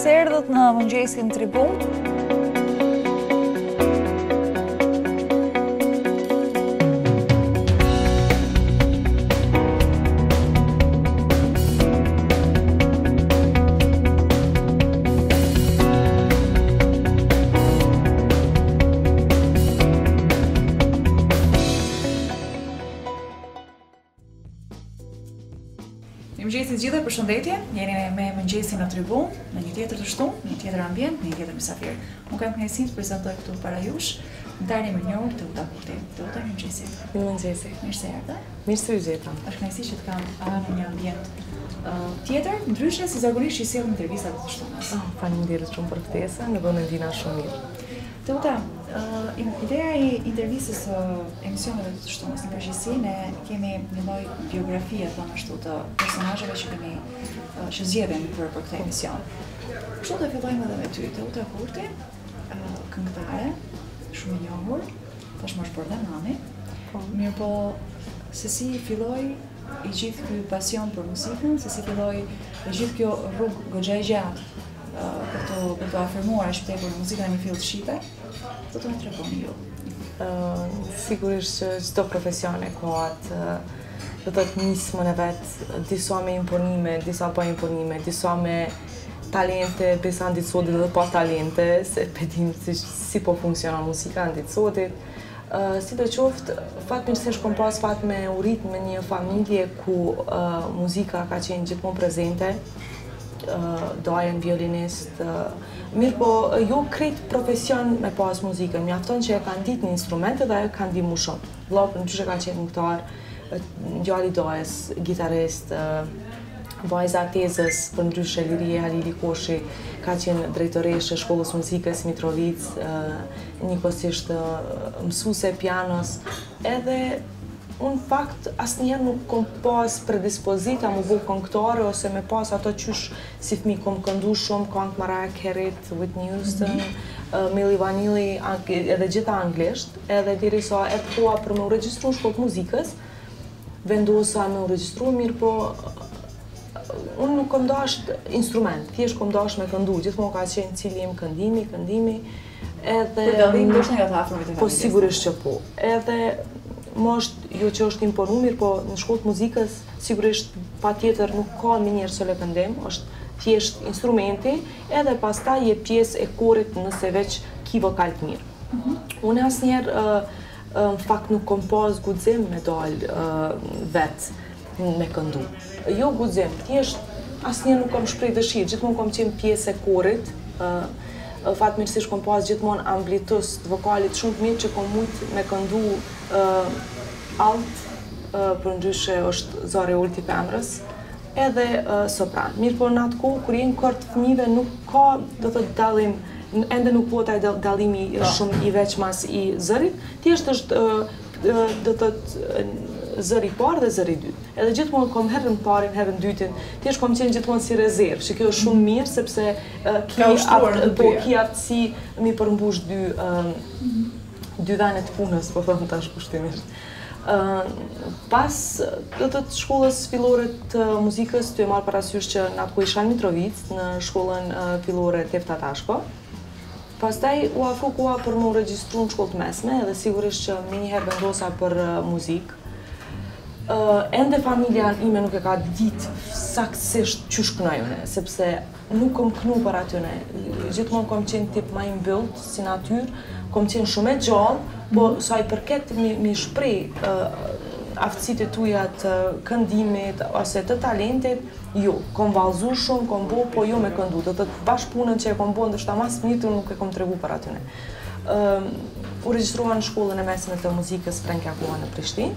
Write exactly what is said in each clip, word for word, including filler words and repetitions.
Mirë se erdhët në mëngjesin Tribun. Mëngjesit gjithë, përshëndetje, jeni me mëngjesin në Tribun, në një tjetër të shtunë, një tjetër ambient, një tjetër mysafir. Unë kam kënaqësinë të prezantoj këtu para jush, ndërtani më njohur Teuta Kurti. Teuta, mirë mëngjesit. Mirë mëngjesi. Mirë se erdhe. Mirë se u gjeta. Është kënaqësi që të kam në një ambient uh, tjetër, ndryshe si zakonisht që i sjell intervistat të shtunës. Oh, faleminderit shumë për ftesën, në vënë ndina shumë mirë. Teuta, uh, ideja i intervistës së uh, emisioneve të shtunës në përgjithësi, ne kemi një lloj biografie thonë ashtu të personazheve që kemi uh, që zgjedhemi për për këtë emision. Kështu do fillojmë edhe me ty, Teuta Kurti, uh, këngëtare, shumë e njohur, tashmë është bërë dhe nani. Mirë po, se si filloi i gjithë ky pasion për muzikën, se si filloi i gjithë kjo rrugë goxha e gjatë uh, për të për të afirmuar aq tepër muzikën në një fill shqipe, do të më tregoni ju. Uh, sigurisht që çdo profesion e ka atë uh, do të thotë nismën e vet, disa me imponime, disa pa imponime, disa me talente, pesa në ditë sotit dhe pa talente, se pedim si, si po funksionon muzika në ditë sotit. Uh, si do qoftë, fatmirësisht kom pas fat me u rrit me një familje ku uh, muzika ka qenë gjithmonë prezente, uh, dojen violinist, uh, mirë po jo krejt profesion me pas muzikën, mjafton që e kanë ditë një instrumente dhe ajo kanë ndihmu shumë. Vllapën qysh e ka qenë këngëtar, djali dojes, gitarist, uh, vajza tezës, për ndryshe Lirie Halili Koshi, ka qenë drejtoreshe shkollës muzikës Mitrovic, njëkohësisht mësuese pianos, edhe unë fakt asnjëherë nuk kom pas predispozita mu bu këngëtare ose me pas ato qysh si fëmijë kom këndu shumë këngë Mariah Carey, Whitney Houston, mm -hmm. uh, Milli Vanilli, edhe gjitha anglisht, edhe derisa erdhi koha për me u regjistru në shkollë muzikës, vendosa me u regjistru, mirë po unë nuk kom dasht instrument, thjesht kom dasht me këndu, gjithmonë ka qenë cili im këndimi, këndimi, edhe... Për dallim ndoshta nga të afërmit e familjes. Po sigurisht që po. Edhe, më është, jo që është imponu mirë, po në shkollë muzikës, sigurisht pa tjetër nuk ka mënyrë se le këndim, është thjesht instrumenti, edhe pastaj je pjesë e korit nëse veç ki vokal të mirë. Mm -hmm. Unë asnjëherë, uh, uh, në fakt nuk kom pas guxim me dal uh, vetë me këndu. Jo guxim, thjesht asnjëherë nuk kam shpreh dëshirë, gjithmonë kam qenë pjesë e korit. Uh, fatmirësisht kom pas gjithmonë amblitus të vokalit shumë të mirë që kom mujt me këndu uh, alt, uh, për ndryshe është zari ulët i femrës, edhe uh, sopran. Mirë po në atë kohë, kur jenë kort fëmijëve nuk ka, do të dallim, ende nuk po taj dallimi shumë i veçmas i zërit, thjesht është, uh, do të zëri parë dhe zëri dytë. Edhe gjithmonë kom herën parin, herën dytin, thjesht kom qenë gjithmonë si rezervë, që kjo është shumë mirë, sepse uh, ki atë, po, ki aftësi mi përmbush dy, uh, mm -hmm. dy venet punës, po thëmë tash kushtimisht. Uh, pas do të të shkollës fillore të muzikës, të e marrë parasysh që në atë ku isha në Mitrovic, në shkollën uh, fillore Tefta Tashko. Pastaj u afru koha për më regjistru në shkollë të mesme, edhe sigurisht që me njëherë vendosa për uh, muzikë. Uh, ende familja ime nuk e ka ditë saktësisht qysh kënojune, sepse nuk kom kënu për atyne. Gjithmonë kom qenë tip ma i mbyllët, si natyrë, kom qenë shumë e gjallë, po mm -hmm. sa i përket mi, mi shprej uh, aftësit e tuja të këndimit ose të talentit, jo, kom valzu shumë, kom bo, po jo me këndu. Do të bashkëpunën që e kom bo, ndështë ta mas mirë nuk e kom tregu për atyne. Uh, u regjistrua në shkollën e mesme të muzikës Frenkja Koha në Prishtinë.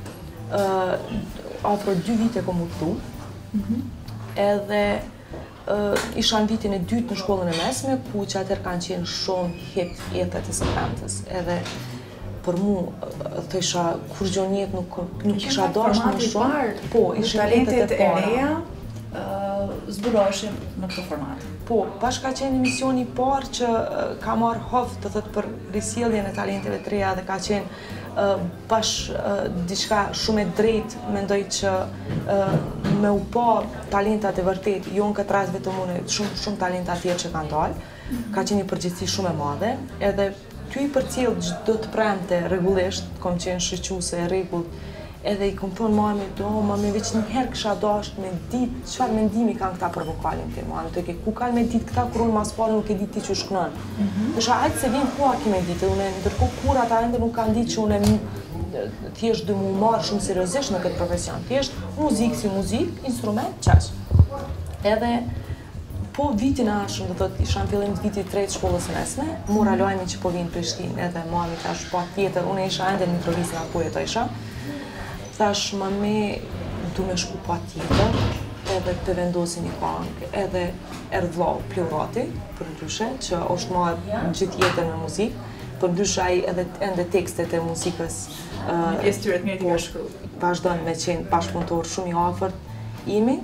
Uh, afro dy vite kom u këtu, mm -hmm. edhe uh, isha në vitin e dytë në shkollën e mesme, ku që atër kanë qenë shumë hit jetët e sëpentës, edhe për mu, uh, thësha, kur gjo njetë nuk, nuk isha dash më shumë, po, ishe jetët e para. Talentet e reja, uh, zburoshin në këtë format. Po, bashkë ka qenë emisioni i parë që uh, ka marrë hovë të thot për risjelljen e talenteve të reja dhe ka qenë uh, bash uh, diçka shumë e drejtë, mendoj që uh, me u pa talentat e vërtet, jo në këtë rast vetëm unë, shumë shumë talenta tjerë që kanë dalë, mm-hmm. ka qenë një përgjegjësi shumë e madhe, edhe ty i përcjell çdo të premte rregullisht, kom qenë shoqëse e rregullt. Edhe i kom thonë mami, do, mami, veç një herë kësha dasht me ditë, çfarë mendimi kanë këta për vokalin tim, mami, të ke ku kanë me ditë këta kur unë mas parë nuk e ditë ti që shkënon. Dësha, hajtë se vjen koha ki me ditë, unë ndërkohë kur ata ende nuk kanë ditë që unë thjesht dhe mu marrë shumë seriozisht në këtë profesion, thjesht muzikë si muzikë, instrument, qaq. Edhe po vitin a shumë, dhe thot, isha në fillim të vitit tretë shkollës mesme, mora lajmin që po vinë Prishtinë, edhe mami tash po tjetër, unë isha ende në Mitrovica ku jetojsha. Thash, mami, du me shku pa tjetër, edhe të vendosin një këngë, edhe erdhë vlau Pleurati, për ndryshe, që është marrë gjithë jetën në muzikë, për ndryshe ai edhe ende tekstet e muzikës. Një pjesë tyre të mirë t'i ka shkru. Vazhdojnë me qenë bashkëpunëtor shumë i afërt imi.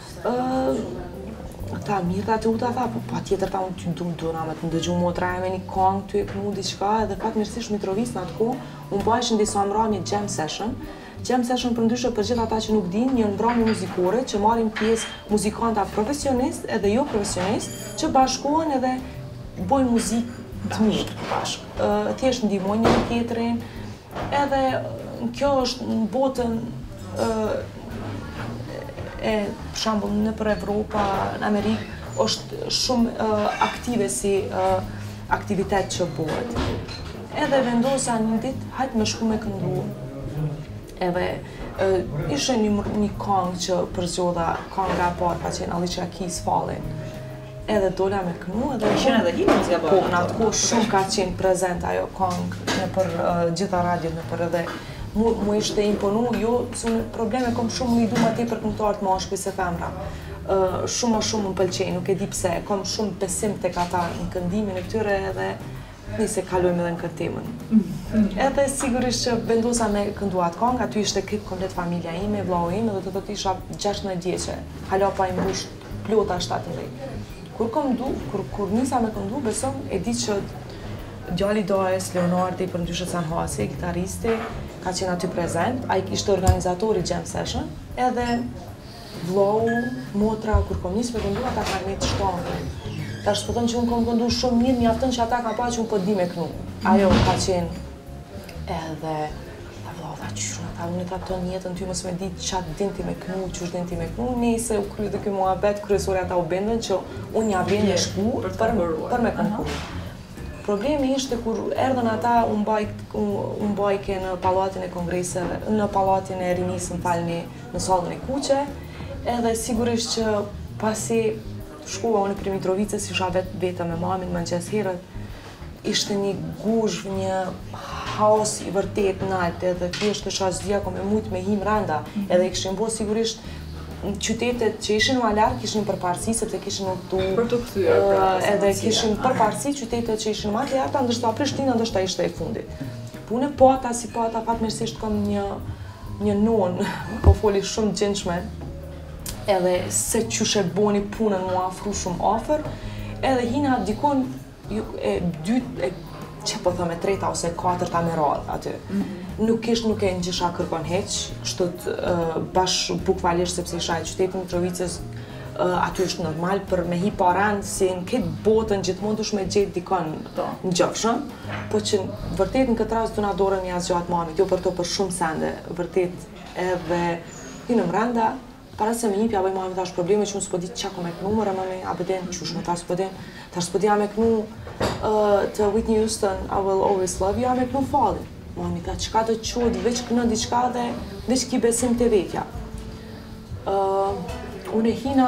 Ta mirë ta të uta tha, po pa tjetër ta unë ty du më duna me të ndëgju motra e me një këngë, ty e kënu diqka, edhe pat mirësisht Mitrovic në atë ku, unë bajshin disa mramje jam session. Jam session për ndryshe për gjithë ata që nuk din, një mbrëmje muzikore që marrin pjesë muzikanta profesionist edhe jo profesionist, që bashkohen edhe bojnë muzikë të mirë bashkë. Uh, thjesht ndihmojnë një tjetrin, edhe kjo është në botën uh, e për shembull në për Evropa, në Amerikë, është shumë uh, aktive si uh, aktivitet që bëhet. Edhe vendosa një ditë, hajtë me shku me këndu. Edhe uh, ishe një, një këngë që përzgjodha, kënga e parë ka qenë Alicia Keys Falling. Edhe dola me kënu edhe... Ishen edhe hitë muzika bërë? Po, në atë kohë shumë ka qenë prezent ajo këngë në për uh, gjitha radiot, në për edhe mu, mu ishte imponu, jo, su në probleme kom shumë më i du ma te për këngëtarët mashkuj se femra. Uh, shumë ma shumë më pëlqej, nuk e di pse, kom shumë besim të kata në këndimin e këtyre edhe nise kalojmë edhe në këtë temën. Edhe sigurisht që vendosa me kënduat këngë, aty ishte këtë komplet familja ime, vllau ime, dhe të të të isha gjashtëdhjetë vjeçe, hala pa i mbush plota shtatëdhjetë. Kur kom du, kur, kur nisa me këndu, besom, e di që djali Dajes, Leonardi, për ndryshe Sanhasi, gitaristi, ka qenë aty prezent, a i ishte organizatori jam session, edhe vllau, motra, kur kom nisë me këndu, ata ka një të shtongë. Ta shpëton që unë kom këndu shumë mirë, mjaftën që ata ka pa që unë po di me kënu. Ajo ka qenë edhe, ta vllau, ta qyshun ata, unë e ta ton jetën ty mos me di qatë din ti me kënu, qysh din ti me kënu, nese u kry dhe kjo muhabet, kryesori ata u bendën që unë ja vjen me shku për, për me konkuru. Problemi ishte kur erdhën ata, unë mbajke në palatin e kongreseve, në palatin e rinisë në falni në sallën e kuqe, edhe sigurisht që pasi shkova unë për Mitrovicës, isha vetë veta me mamin, më në qesë herët, ishte një guzhv, një haos i vërtet nalt, edhe thjesht të shazdia ko me mujt me him randa, edhe i këshin bo sigurisht qytetet që ishin më larg kishin përparësi sepse kishin udhëtu për të kthyer pra, edhe kishin përparësi qytetet që ishin më të larta, ndërsa Prishtina ndoshta ishte e fundit. Punë pata si pata fatmirësisht kam një një non, po foli shumë gjendshme, edhe se qysh e boni punën mu afru shumë afër, edhe hina dikon e dytë e që po thëmë e treta ose katërta me radhë aty. Mm-hmm. Nuk ish nuk e ngjisha kërkon heq, kështu të uh, bash bukvalisht sepse isha e qytetit Mitrovicës, uh, aty është normal për me hi paran si në këtë botën gjithmonë dush me gjetë dikon në gjofshëm, po që vërtet në këtë rast du na dorën një asgjatë mamit, jo për to për shumë sende, vërtet edhe hi në mranda, para se me hipja bëj mami tash probleme që unë s'po di qa ko me kënu, mëre mami, a beden, qush me ta s'po din, tash s'po di a me kënu uh, të Whitney Houston, I Will Always Love You, a me kënu falin. Mami ta qka të qod, veç kënë diqka dhe veç ki besim të vetja. Uh, unë e hina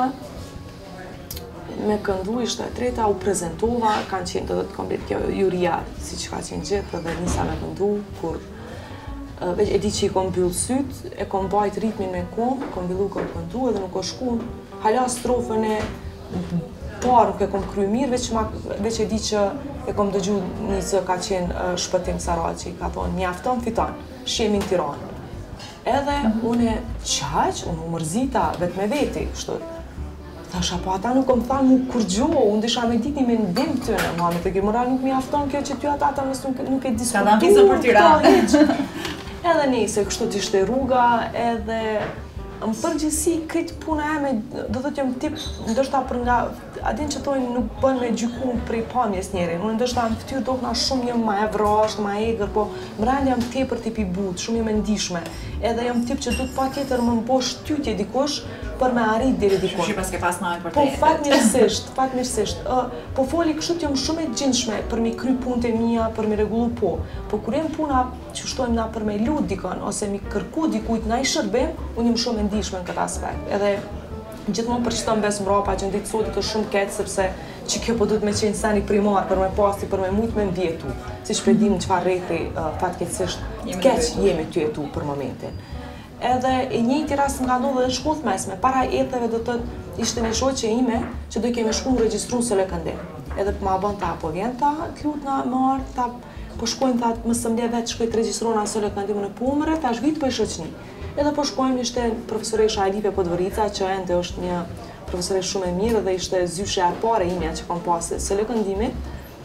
me këndu ishte e treta, u prezentova, kanë qenë të dhe të komplet kjo juria, si që ka qenë gjithë, dhe nisa me këndu, kur veç e di që i kom byllë syt, e kom bajt ritmin me kom, kom billu kom këndu edhe nuk o shku, hala strofën e parë nuk e kom kry mirë, veç, ma, veç e di që e kom dëgju një zë ka qenë uh, Shpëtim Saraci, ka thonë njafton fiton, shemi në Tiranë. Edhe unë e qaq, unë u mërzita vetë me veti, kështu. Thasha, po ata nuk më thanë mu kur gjo, unë disha me ditë një mendim tëne, ma me të gjë moral nuk mi afton kjo që ty ata ata mësë nuk, nuk e diskutu. Ka dhe vizën për Tiranë. Edhe nese, kështu t'ishte rruga, edhe më përgjithsi këtë puna e me, do të t'jom tip, ndështë për nga, adin që tojnë nuk bën me gjyku prej pamjes njerin, unë ndështë në ftyrë do këna shumë jam ma e vrasht, ma e egrë, po mërën jam tepër tipi but, shumë jam e ndishme, edhe jam tip që du të pa tjetër më më bosh tytje dikush, për me arrit diri dikun. Shqipas ke pas najt për te. Po fatmirësisht, fatmirësisht. Uh, po foli kështu t'jom shumë e gjinshme për mi kry punët e mija, për mi regullu po. Po kur jem puna që shtojmë na për me lut dikon, ose mi kërku dikujt na i shërbim, unë jem shumë e ndishme në këtë aspekt. Edhe gjithmonë për që të mbes mrapa që në ditë sotit është shumë keq sepse që kjo po duhet me qenë sani primar për me pasti, për me mujt me mbjetu. Si shpedim çfarë rrethi uh, fatkeqësisht keq jemi ty e tu për momentin. Edhe e njëjti rast më ka ndodhur edhe në shkollë mesme. Para eteve do të ishte një shoqe ime që do i kemi shku në regjistru në Selekandim. Edhe ma bën ta, po vjen ta, t'lut na më ardh, ta po shkojnë ta më së mle vetë shkoj të regjistrona në Selekandim në Pumëre, tash vit po i shoqni. Edhe po shkojmë ishte profesoresha Alipe Podvorica, që ende është një profesoresh shumë e mirë dhe ishte zyshe e pare imja që kom pasë Selekandimit.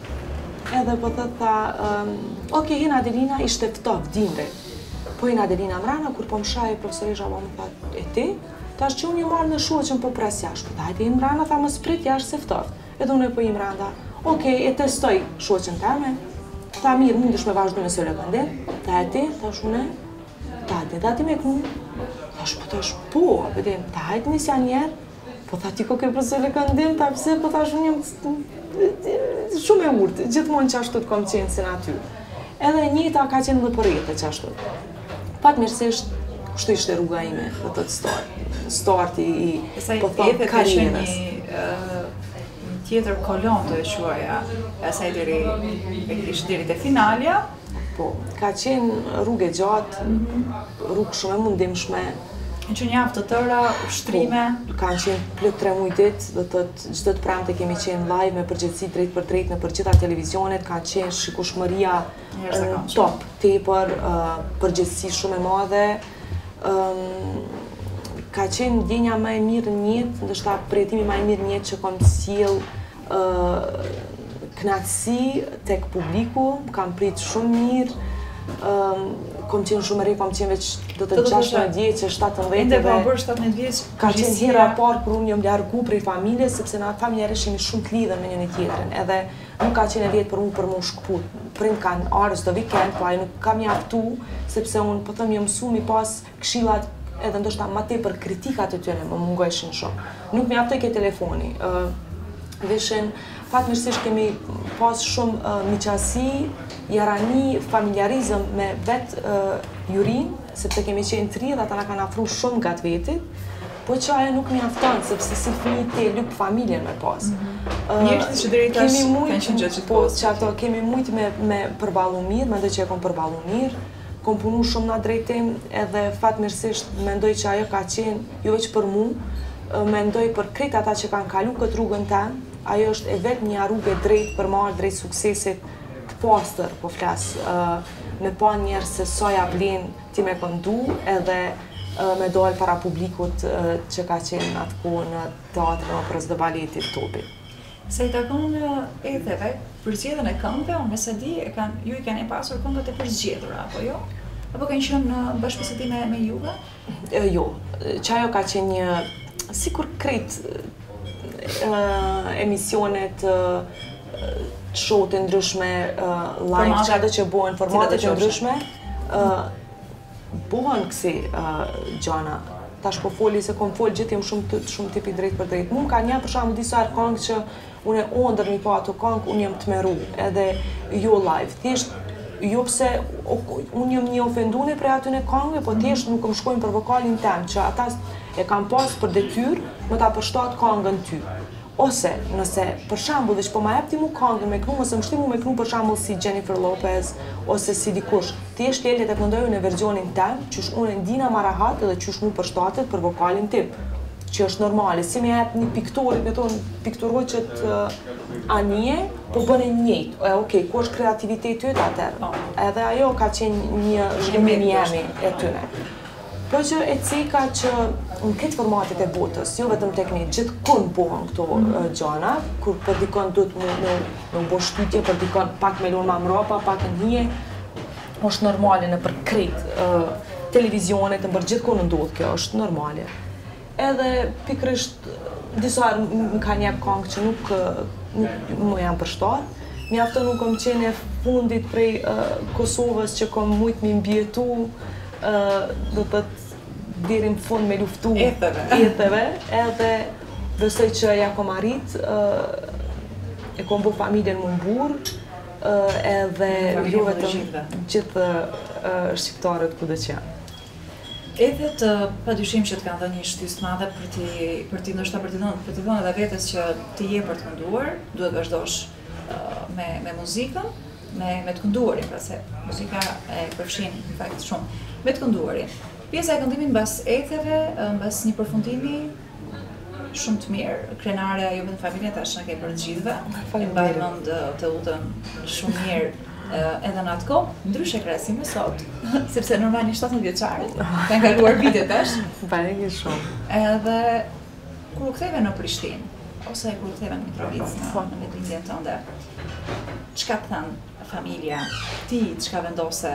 Edhe po thot tha, um, ok, hina Adelina ishte ftov, dimri. Po i Adelina mrana, kur po më shaj profesoresha po më tha, e ti? Tash që unë ju marrë në shuë që më po pres jashtë, po dajte i mrana, tha më sprit jashtë se ftoft. Edhe unë e po i mranda, okej, e testoj shuëqën teme, tha mirë, mundesh me vazhdu në Selekandim, ta e ti, tash unë, ta e da ti me knu, tash po tash po, vedim, ta hajtë nisja njerë, po tha ti ko ke për Selekandim, ta pse, po tash unë jem shumë e urtë, gjithmonë që ashtu të kom qenë si naty. Edhe njëta ka qenë dhe për jetë që ashtu. Fatmirësisht, kështu ishte rruga ime, dhe të të start, starti i, po thonë, karierës. Një tjetër kolon të e shuaja, asaj diri, e kishë diri të finalja. Po, ka qenë rrugë e gjatë, rrugë shumë e mundimshme. Në që një aftë të tëra, ushtrime. Po, kanë qenë plët tre muj dit, dhe të gjithë të premte kemi qenë live me përgjithësi drejt për drejt në për gjitha televizionet, kanë qenë shikueshmëria top, tepër, përgjithësi shumë e madhe. Ka qenë ndjenja më e mirë në jetë, ndoshta përjetimi më i mirë në jetë që kam sjell kënaqësi tek publiku, kam prit shumë mirë. Kom qenë shumë re, kom qenë veç do të gjashtëdhjetë vjeç, shtatëndhjetë Ende po bërë shtatëndhjetë vjeç. Ka qenë hera e parë kur unë jam largu prej familjes, sepse na familjarisht jemi shumë të lidhur me njëri tjetrin. Edhe nuk ka qenë e vjetë për unë për mu shkput. Prind kanë ardhur çdo vikend, po ai nuk ka mjaftu, sepse unë po them jam mësu mi pas këshillat edhe ndoshta më tepër kritikat e tyre më mungojshin shumë. Nuk mjaftoi ke telefoni. Veshin fatmirësisht kemi pas shumë uh, miqasi, jarani, familjarizëm me vetë uh, jurin, sepse kemi qenë tri dhe ata na kanë afru shumë gatë vetit, po që ajo nuk mjafton, sepse si fëmijë te lyp familjen me pas. Njerëzit që deri tash kanë qenë gjatë po që ato kemi mujt me, me përballu mirë, mendoj që e kom përballu mirë, kom punu shumë na drejtim, edhe fatmirësisht mendoj që ajo ka qenë jo veç për mu, mendoj për krejt ata që kanë kalu këtë rrugën temë, ajo është e vetë një rrugë e drejtë për marrë drejt suksesit të pastër, po flas, uh, me pa njerë se sa ja vlen ti me këndu edhe uh, me dojnë para publikut uh, që ka qenë atë kohë në teatrin operës dhe baletit topi. Se i takon edheve, përzgjedhjen e këngëve, unë se di, e kanë, ju i kanë pasur këngët e përzgjedhura, apo jo? Apo kanë qenë në bashkëpunim me juve? Uh, jo, që ajo ka qenë një, sikur krejt Uh, emisionet, uh, show të ndryshme, uh, live, që ato që bohen, formatet të ndryshme, uh, bohen kësi uh, gjana. Tash po foli se kom fol gjithë jem shumë, shumë tipi drejt për drejt. Mu ka një për shembull disa këngë që unë e ondër mi pa ato këngë, unë jem të meru, edhe jo live. Thjesht, jo pse unë jem një ofendune prej atyne këngëve, po thjesht nuk më shkojnë për vokalin tem, që ata e kam pas për detyrë më ta përshtat këngën ty. Ose, nëse për shembull veç po ma jep ti mu këngën me knu, ose më shti mu me knu për shembull si Jennifer Lopez, ose si dikush, thjesht lele të këndoju në versionin tem, qysh unë e ndina ma rahat edhe qysh mu përshtatet për vokalin tim, që është normale. Si me jep një piktorit, me tonë piktorojqet uh, anije, po bëne njëjtë. E, okej, ku është kreativiteti yt atëherë? Edhe ajo ka qenë një zhgëmbim jemi e tyne. Po që e cika që në këtë formatet e botës, jo vetëm tek ne, gjithkund bëhen këto uh, gjana, kur për dikon duhet mu me, me bo shtytje, për dikon pak me lonë ma mrapa, pak në hije, është normale në për krejt uh, televizionet, në për gjithkund ndodhë kjo, është normale. Edhe pikrisht, disa më ka njep kongë që nuk, nuk më janë përshtarë, mjaftë nuk kom qene fundit prej uh, Kosovës që kom mujtë mi mbjetu, uh, do të deri në fund me luftu jetëve, edhe besoj që ja kom arrit, uh, e kom bu familjen më mburë, uh, edhe jo vetëm gjithë uh, shqiptarët ku dhe që janë. Edhe të padyshim që të kanë dhënë një shtysë të madhe për ti, për ti ndoshta për ti dhënë, për ti dhënë edhe vetes që ti je për të kënduar, duhet vazhdosh uh, me me muzikën, me me të kënduarin, pra se muzika e përfshin në fakt shumë me të kënduarin. Pjesa e këndimit mbas etheve, mbas një përfundimi shumë të mirë, krenare jo vetëm familja tash na ke për të gjithëve. E mbaj mend të udhën shumë mirë edhe në atë kohë, ndryshe krahasim me sot, sepse normalisht shtatëdhjetë vjeçare, kanë kaluar vite tash. Bajë shumë. Edhe kur u ktheve në Prishtinë, ose kur u ktheve në Mitrovicë, në, në vendlindjen tënde, çka të thënë familja, ti çka vendose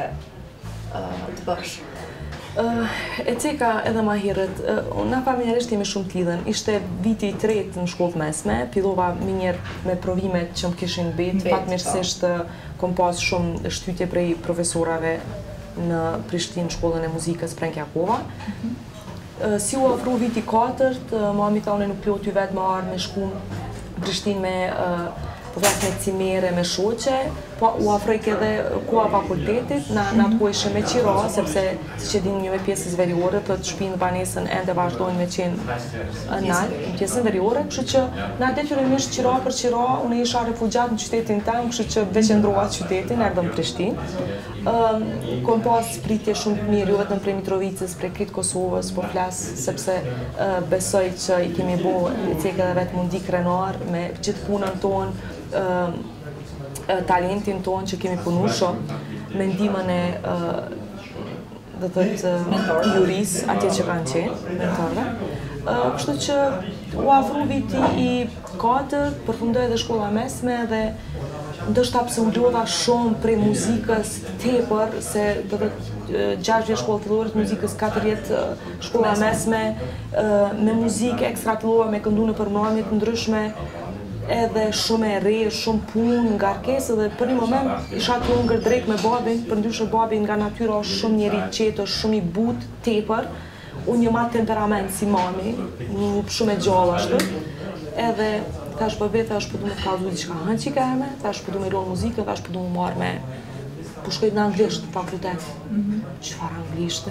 uh, të bësh? Uh, e ceka edhe ma herët, uh, na familjarisht jemi shumë të lidhen, ishte viti i tretë në shkollë mesme, fillova më njerë me provimet që më kishin bet, fatmirësisht kom pas shumë shtytje prej profesorave në Prishtinë, shkollën e muzikës Prenk Jakova. Mm-hmm. uh, si u afru viti katërt, uh, mami thone nuk plot ty vetë më arë me shku në Prishtinë me uh, po vetë me cimere, me shoqe, po u afrojk edhe koha fakultetit, na në atë kohë ishe me qira, sepse si që dinë një me pjesës veriore, të të shpinë banesën ende vazhdojnë me qenë nalë, në pjesën veriore, kështu që na detyrimisht qira për qira, unë isha refugjat në qytetin tem, kështu që veçendrova qytetin, erdhëm Prishtinë. Um, kom pas pritje shumë të mirë, jo vetëm prej Mitrovicës, prej kritë Kosovës, po flas, sepse uh, besoj që i kemi bo e cek edhe vetë mundi krenar me gjithë punën tonë, Uh, uh, talentin tonë që kemi punu shumë, me ndihmën e uh, dhe të të uh, juris, atje që kanë qenë, mentorëve. Uh, kështu që u afru viti i katër, përfundoj edhe shkolla mesme dhe ndoshta pse u lodha shumë prej muzikës tepër, se do të gjashtë vjeç shkollë fillore të muzikës, katër vjet shkolla mesme, uh, me muzikë ekstra fillova me këndu në përmbramje të ndryshme, edhe shumë e re, shumë punë, ngarkesë, dhe për një moment isha të hungër drejt me babin, përndryshe babi nga natyra është shumë njeri qetë, është shumë i butë, tepër, unë një matë temperament si mami, nuk shumë e gjallë ashtu, edhe thash për vetë, thash për du me të kalzu diçka hënë që ka eme, thash për du me ronë muzikë, thash për du me marrë me, po shkojt në anglisht, fakultet. Qëfar anglisht?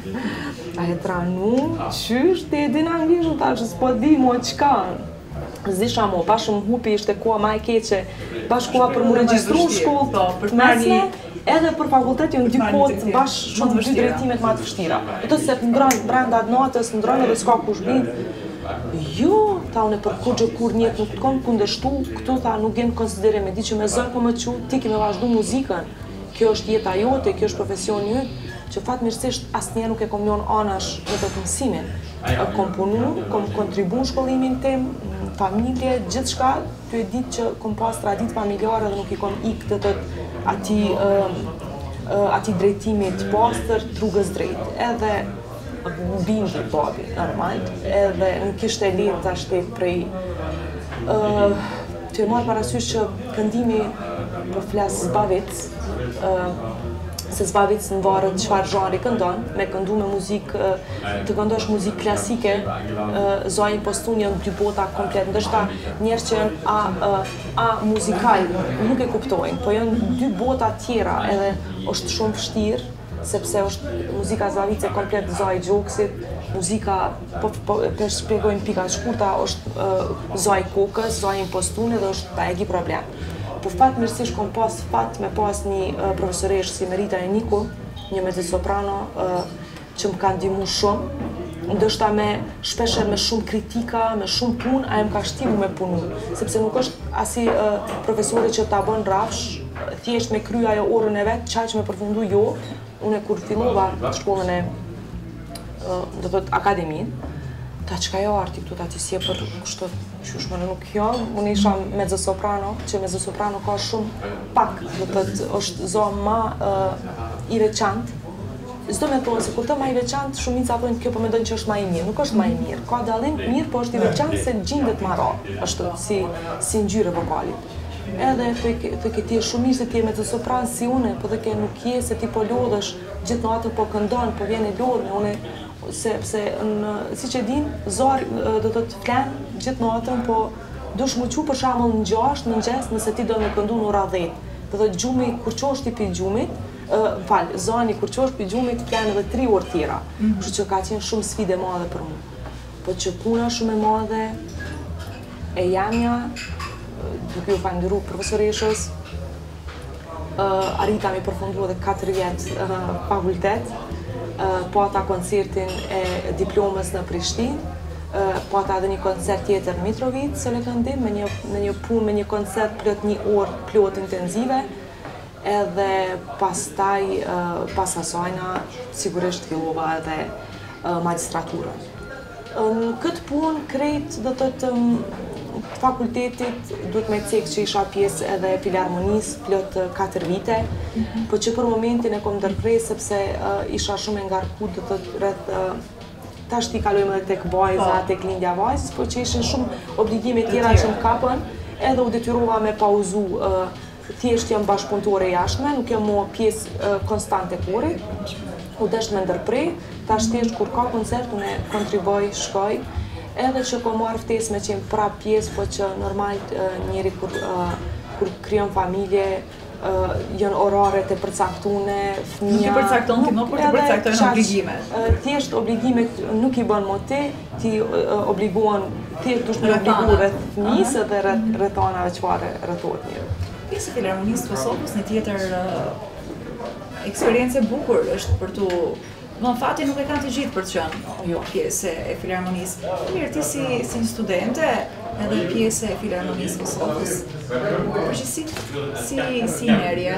A e tranu, qysh, ti e din anglisht, thash, s'po di mo qka. Zisha mo, bashkë më hupi ishte koha ma e keqe, bashkë koha për më regjistru në shkollë të mesme, edhe për fakultet ju në dy kohët bashkë shumë dy drejtimet ma të vështira. E të se ndronë brenda natës, ndronë edhe s'ka kush bindë. Jo, ta unë për kur gjë kur njetë nuk të konë kundeshtu, këtu tha nuk jenë konsiderim, e di që me zërë po më që ti kime vazhdu muzikën. Kjo është jeta jote, kjo është profesion jëtë, që fatmirësisht asnjëherë nuk e kom lënë anash në të mësimin. Kom punu, kom kontribu në shkollimin tim, në familje, gjithçka, ty e ditë që kom pas tradit familjare dhe nuk i kom ik të të ati, uh, uh, ati drejtimit pastër, rrugës drejt. Edhe bindi babi, normal, edhe nuk ishte lehtë ta shtet prej uh, të e marrë parasysh që këndimi po flas zbavic, uh, se zbavic në varët çfarë zhanri këndon, me këndu me muzikë, të këndosh muzikë klasike, zojnë postun janë dy bota komplet, ndështë njerë që janë a, a, a muzikal, nuk e kuptojnë, po janë dy bota tjera, edhe është shumë vështirë, sepse është muzika zbavice komplet zoj gjokësit, muzika, po, po për shpjegojnë pika shkurta, është uh, zoj kokës, zoj impostune dhe është ta egi problem. Po fat mirësisht kom pas fat me pas një uh, profesoresh si Merita e Niku, një mezzosoprano uh, që më ka ndihmu shumë, ndoshta me shpesher me shumë kritika, me shumë punë, ajo më ka shtimu me punu, sepse nuk është asi uh, profesori që ta bën rafsh, thjesht me kry ajo orën e vet, çaj që me përfundu jo. Unë kur fillova shkollën e uh, do thot akademin, ta qka jo arti këtu, ta ti si e për kështu qysh më nuk jam, unë isha mezzosoprano, që mezzosoprano ka shumë pak, do të të është zo ma uh, i veçantë. S'do me thonë se kur të ma i veçantë, shumica thonë kjo po mendojnë që është ma i mirë, nuk është ma i mirë. Ka dallim mirë, po është i veçantë se gjendet ma ra, është si, si ngjyrë vokalit. Edhe të ke ti shumë mirë se ti e mezzosopran si une, po dhe ke nuk je se ti po lodhësh gjithë natën po këndon, po vjen e lodhme, une sepse në, si që din, zor do të të flen gjithë natën, po dush më qu për shembull në gjashtë, në mëngjes, nëse ti do me këndu në ora dhjetë. Do të gjumi kur qosh ti pi gjumit, uh, fal, zani kur qosh pi gjumit flen edhe tri orë tjera. Mm-hmm. Kështu që ka qenë shumë sfidë e madhe për mua. Po që puna shumë e madhe e jamja, duke ju falënderu profesoreshës, uh, arrita mi përfundu edhe katër vjetë uh, fakultet, uh, po ata koncertin e diplomës në Prishtinë, uh, po ata edhe një koncert tjetër në Mitrovic, se le këndim, me një, me një punë, me një koncert plot një orë plot intenzive, edhe pastaj, uh, pas asajna, sigurisht fillova edhe uh, magistraturën. Në këtë punë krejt do të të fakultetit duhet me cekë që isha pjesë edhe filharmonisë plot katër vite, mm-hmm. po që për momentin e kom ndërprej sepse uh, isha shumë e ngarku do të rreth uh, tash ti kalojmë edhe tek vajza, tek lindja vajzës, po që ishin shumë obligime tjera që më kapën, edhe u detyrova me pauzu, uh, thjesht jam bashkëpunëtore jashtme, nuk jam mo pjesë uh, konstante korit, u desht me ndërprej, tash thjesht kur ka koncert unë kontriboj, shkoj, edhe që ko marrë ftesë me qenë prap pjesë, po që normal njeri kur, uh, kur kryon familje, uh, janë orare të përcaktune, fëmija... Nuk i përcakton ti më, por të përcaktojnë obligime. Uh, Thjesht obligimet nuk i bën mo ti, ti uh, obliguan, thjesht dush me obligu rreth fëmijës edhe rreth anave çfarë rrethot njëri. Pjesë e Filharmonisë të Kosovës, një tjetër uh, eksperiencë e bukur është për tu... Më në fati nuk e kanë të gjithë për të qenë jo, pjesë e Filharmonisë. Mirë, ti si, si një studente edhe pjesë e Filharmonisë Kosovës. Përgjithësi, si, si njerje?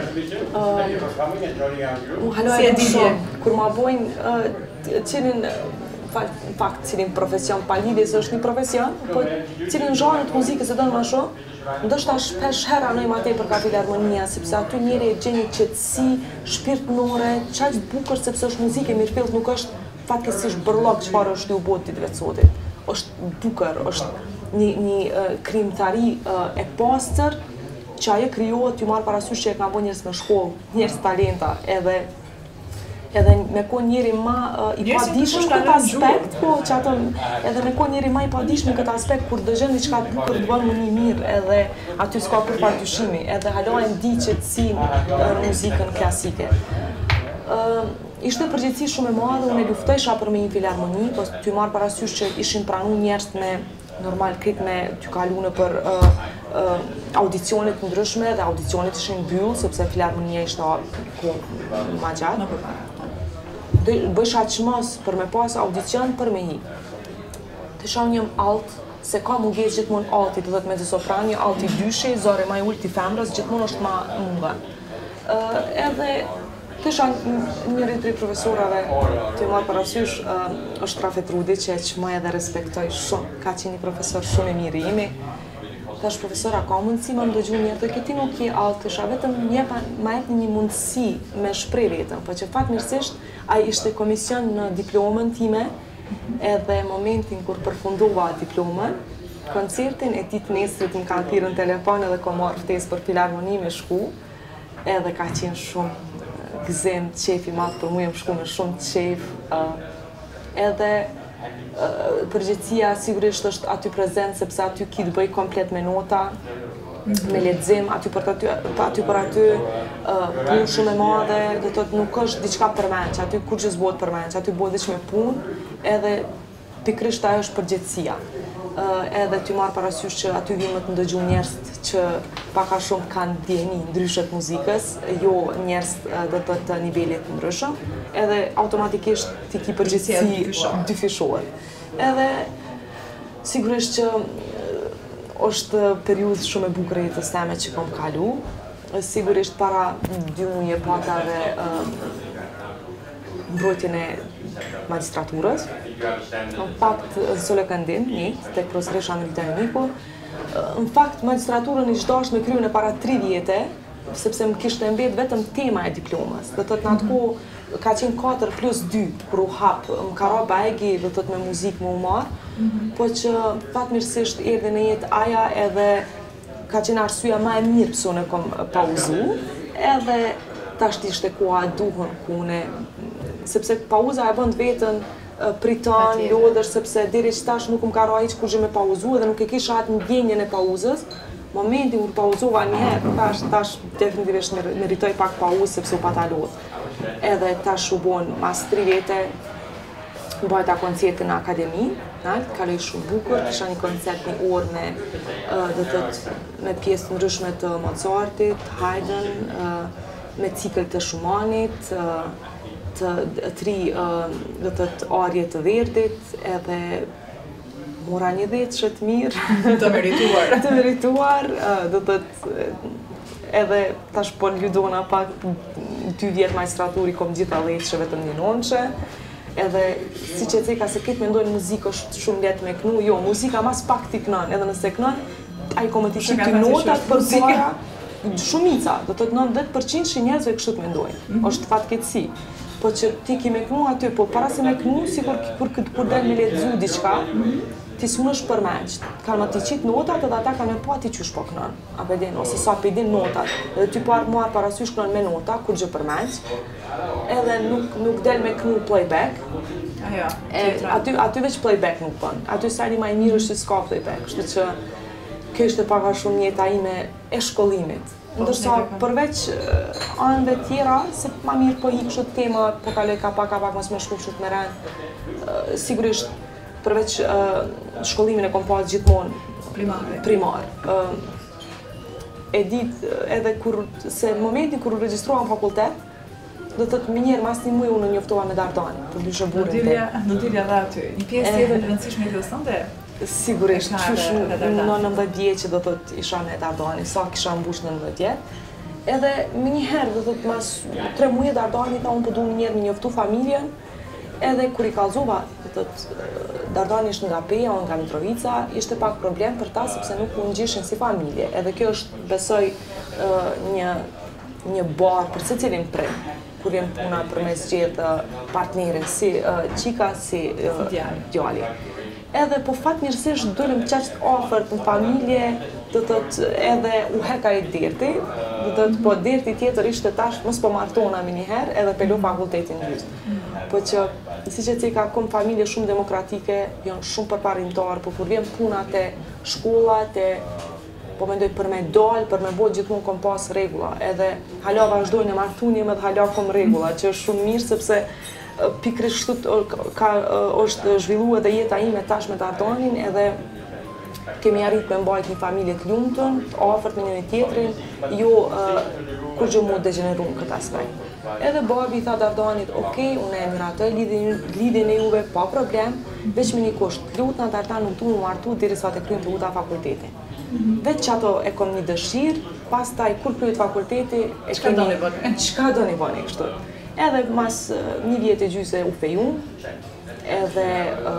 Më haloj e di shumë, kur ma bojnë uh, cilin, në fakt cilin profesion, pa lidhje se është një profesion, po cilin zhanët muzikës e donë ma shumë, ndoshta shpesh herë anoj ma tepër ka filharmonia, sepse aty njeri e gjeni qetësi, shpirtënore, qaq bukur sepse është muzikë, mirëfillt nuk është fatkesisht bërllog çfarë është ju bot ditëve të sotit. Është bukur, është një, një uh, krimtari uh, e pastër, që ajo krijohet ju marr parasysh që e kanë bërë njerëz me shkollë, njerëz talenta, edhe edhe me ko njeri ma uh, i padishëm këtë aspekt, po që ato, edhe me ko njeri ma i padishëm këtë aspekt, kur dëgjën diçka të bukur të bënë një mirë, edhe aty s'ka për pardyshimi, edhe halojnë di qetësinë uh, muzikën klasike. Uh, ishte përgjithësi shumë e madhe, unë e luftojsha për me një filharmoni, po t'ju marrë parasysh që ishin pranu njerëz me normal krit me t'ju kalu në për uh, uh, audicionet të ndryshme, dhe audicionet ishin byllë, sepse filharmonia ishte ko ma gjatë. Bësha qmos për me pas audicion për me hi. Të shon njëm alt, se ka munges gjithmon alti, të dhëtë me zësoprani, alti dyshi, zore ma i ullë t'i femrës, gjithmon është ma munga. Uh, edhe të shon njëri të profesorave të marë parasysh, uh, është Rafet Rudi, që që ma edhe respektoj shumë, ka që një profesor shumë e mirë imi. Thash profesora, ka mundësi ma më dëgju njërë, dhe këti nuk je altë, të shë vetëm njepa, ma jetë një mundësi me shprej vetëm, po që fatë mirësisht, a ishte komision në diplomën time, edhe momentin kur përfundova diplomën, koncertin e ditë nesrit më kanë thirrë në telefon edhe ko marrë ftesë për filharmoni me shku, edhe ka qenë shumë gëzim, qefi madh për mu, jam shku me shumë qef, uh, edhe Uh, përgjithësia sigurisht është aty prezent, sepse aty ki të bëj komplet me nota, mm-hmm. me lexim, aty për aty, aty për aty uh, punë shumë e madhe, do të thotë nuk është diçka përmenç, aty kur që s'bëhet përmenç, aty bëhet diçka me punë, edhe pikërisht ajo është përgjithësia. Uh, edhe ty marr parasysh që aty vinë më të ndëgju njerëz që pak a shumë kanë ndjeni ndryshe të muzikës, jo njerëz uh, do të thotë nivelet të ndryshëm, edhe automatikisht ti ki përgjithësi dyfishohet. Edhe sigurisht që uh, është periudhë shumë e bukur e jetës time që kam kalu. Sigurisht para dy muaj pata dhe uh, mbrojtjen e magistraturës. Në fakt, zë lëkëndim, një, tek profesoresha Anelita Joniku. Në fakt, magistraturën i shdash me kryu në para tri vjete, sepse më kishte mbet vetëm tema e diplomës. Dhe të të në atë ko ka qenë katër plus dy, kur u hap, më ka ra bajgi dhe të të me muzikë më u marë, po që fatmirësisht erdhe në jetë aja edhe ka qenë arsyeja ma e mirë pësone kom pauzu, edhe tash ishte koha e duhur kune, sepse pauza e bënd vetën pritan, lodër, sepse deri që tash nuk më ka ra hiq kur gjë me pauzu edhe nuk e kisha atë ndjenjën e pauzës. Momentin kur pauzova njëherë, tash, tash definitivisht meritoj pak pauzë sepse u pata lodhë. Edhe tash u bon mas tri vete, bajta koncertin në akademi, kaloj shumë bukur, kisha një koncert një orë me, dhe tët, me pjesë të ndryshme të Mozartit, Haydn, me cikël të Schumannit, të tri dhe tët arje të Verdit, edhe mora një dhjetë që të mirë. Të merituar. Të merituar, dhe të edhe tash po ljudona pak dy vjetë magistraturi kom gjitha dhjetë që vetëm një nonqe. Edhe si që ceka se këtë mendojnë muzikë është shumë letë me knu, jo, muzika mas pak t'i kënan, edhe nëse kënan, a i komë t'i qip t'i notat për para, shumica, dhe të të nëntëdhjetë përqind që njerëzve kështu t'mendojnë, është fatkeqësi. Po që ti ki me knu aty, po para se me knu, si kur kur del me letëzu diqka, ti s'mu është përmenqt. Kanë më t'i qitë notat edhe ata kanë me po ati qysh po kënan, apedin, ose sa pedin notat. Edhe ty parë muar parasysh kënan me nota, kur gjë përmenqt, edhe nuk, nuk del me knu playback. Ajo, aty, aty veç playback nuk pën. Aty sajni ma i mirë është që s'ka playback, kështu që kjo ishte paka shumë njeta ime e shkollimit. Ndërsa përveç anëve tjera, se ma mirë po hi kështu tema, po kaloj ka pak, ka pak mos me shku kështu të me rend, sigurisht përveç shkollimin e kom pas gjithmonë primar. E ditë edhe kur, se në momentin kur u registrova në fakultet, do të të minjerë mas një muj unë njoftova me Dardani, për lyshe burin të. Do t'ilja dhe aty. Një pjesë tjetër të rëndësishme i filosonte? Sigurisht, qysh në nëntëdhjetë vjetë që do të të isha me Dardani, sa kisha mbush në nëntëdhjetë vjetë. Edhe më njëherë, do të të mas tre muje Dardani, ta unë përdu më njerë me njoftu familjen, edhe kur i kalzova, do të të Dardani ishtë nga Peja, unë nga Mitrovica, ishte pak problem për ta, sepse nuk unë gjishin si familje. Edhe kjo është, besoj, një, një barë për se cilin prej, kur jenë puna për mes gjithë partnerin, si qika, si djali. Edhe po fat mirësisht dulem qaqt ofert në familje, do të të edhe u heka i dirti, do të të po dirti tjetër ishte tash, mos po martona me njëherë, edhe pelu fakultetin gjysë. Po që, si që cika, kom familje shumë demokratike, janë shumë përparimtarë, po kur vjen punat e shkollat, e po mendoj për me dalë, për me bojë gjithmonë kom pas regula, edhe hala vazhdojnë e martunjem edhe hala kom regula, që është shumë mirë, sepse pikrisht shtut ka është zhvillu edhe jeta ime tash me Dardanin, edhe kemi arrit me mbajt një familje të lumtun, të afërt me njëri tjetrin, jo kur gjë mu degeneru në këtë aspekt. Edhe babi i tha Dardanit, okej, unë e miratoj lidhjen e juve, pa problem, veç me një kusht, lutna Dardan nuk du më martu diri sa të kryjnë të luta fakultetin. Veç që ato e kom një dëshirë, pas taj kur kryjt fakulteti, Qka do një bëni? Qka do një bëni kështu. Edhe mas një vjetë e gjyse u fejun, edhe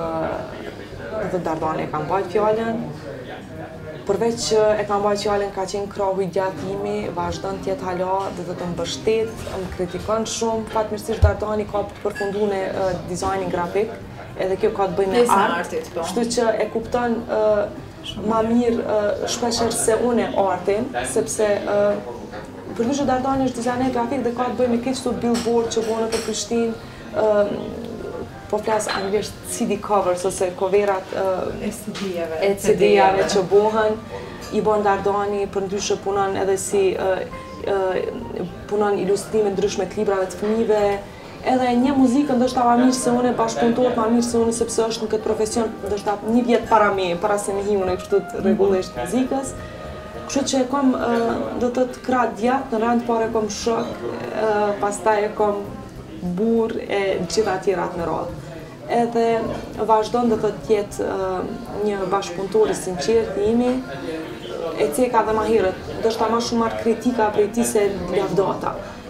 dhe Dardani e kam bajt fjallën. Përveç që e kam bajt fjallën ka qenë krahu i gjatimi, vazhdon tjetë hala dhe dhe të mbështet, më kritikon shumë. Fatmirësisht Dardani ka përfundu në dizajnin grafik, edhe kjo ka të bëj me art, kështu që e kupton ma mirë shpesher se une artin, sepse përndyshe Dardani është dizajner grafik dhe ka të bëj me këtë qëtu billboard që bënë për Prishtinë, po flasë anglisht C D covers ose coverat e C D-jave që bëhen, i bën Dardani, përndyshe punon edhe si punon ilustrime ndryshme të librave të fëmijëve, edhe një muzikë ndoshta ma mirë se une, bashkëpunëtorët ma mirë se une, sepse është në këtë profesion ndoshta një vjetë para me, para se me himu në kështu të rregullisht muzikës. Kështu që e kom, do të të kra djatë, në rend pare e kom shok, pastaj e kom burë e gjitha tjerat në radhë. Edhe vazhdon do të tjetë një bashkëpunëtor i sinqert i imi, e ceka dhe ma herët, do shta ma shumë marrë kritika prej ti se lavdata.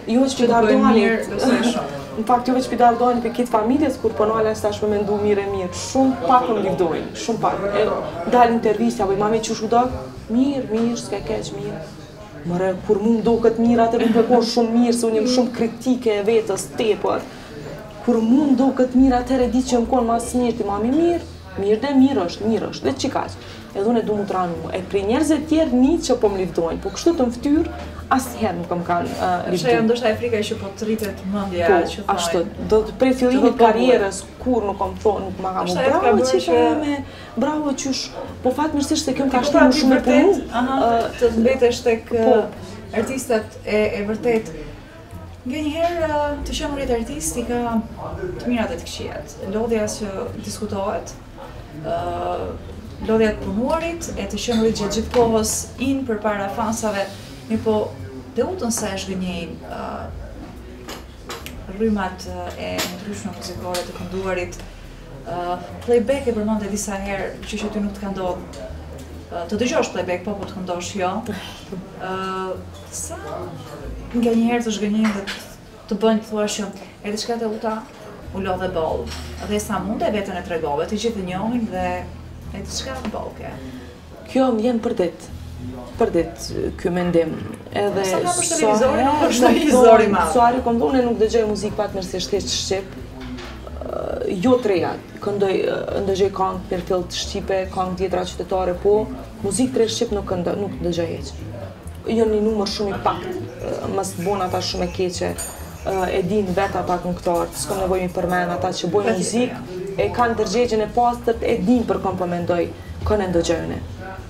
jo veç për Dardanit. Në fakt jo veç për Dardanit për kitë familjes, kur përnale së tash me mendu mire mirë, shumë pak më livdojnë, shumë pak. E dalë intervjistja, po i mami që shu dak, mirë, mirë, s'ke keq, mirë. Mëre, kur mu do këtë mirë, atër nuk e konë shumë mirë, se unë jem shumë kritike e vetës, tepër. Kur mu do këtë mirë, atër e di që më konë mas mirë, ti mami mirë, mirë dhe mirë është, mirë është, dhe që kaq. Edhe unë e du mu të ranu. E pri njerëzit tjerë një që po më livdojnë, po kështu të më ftyrë, asnjëherë nuk më kanë uh, livdu. Shë ndoshta e frika që po të rritet mendja po, që thonë. Ashtu, do të prej fillimit karrierës kur nuk kam thonë, nuk ma kam u bravo që që me, bravo qysh, po fatmirësisht se kjo më ka shtimu shumë e punu. Të të mbetesh tek artistat e, e vërtet. Nga njëherë të qenurit artist i ka të mirat e të këqijat. Lodhja që diskutohet, uh, lodhja të punuarit, e të qenurit gjatë gjithë kohës in për para fansave. Mi po, të utën se është gënjej uh, rrymat uh, e ndryshme muzikore të kënduarit. Uh, playback e përmend e disa herë, që që ty nuk të ka ndodhë. Uh, të dëgjosh playback, po po të këndosh jo. Uh, sa nga njëherë të shgënjejnë dhe të bëjnë të thuash jo, e diçka të uta u lodhe bollë. Dhe sa mund e vetën e tregove, të gjithë njohin dhe e diçka të bollë. Kjo më vjen për ditë. Për ditë kjo mendim. Edhe sa ka për televizori, nuk është televizori madh. Suari kom thonë nuk dëgjoj muzikë fatmirësisht thjesht shqip. Jo të reja, këndoj ndëgjoj këngë për fillt shqipe, këngë tjetra qytetare, po muzikë të re shqip nuk këndoj, nuk dëgjoj hiç. Jo një numër shumë i pakt, mos bon ata shumë e keqe, e din vetë ata këngëtarët, s'kam nevojë mi përmend ata që bojnë muzikë, e kanë dërgjegjen e pastërt, e din për kënd po mendoj, kënd e ndëgjojnë.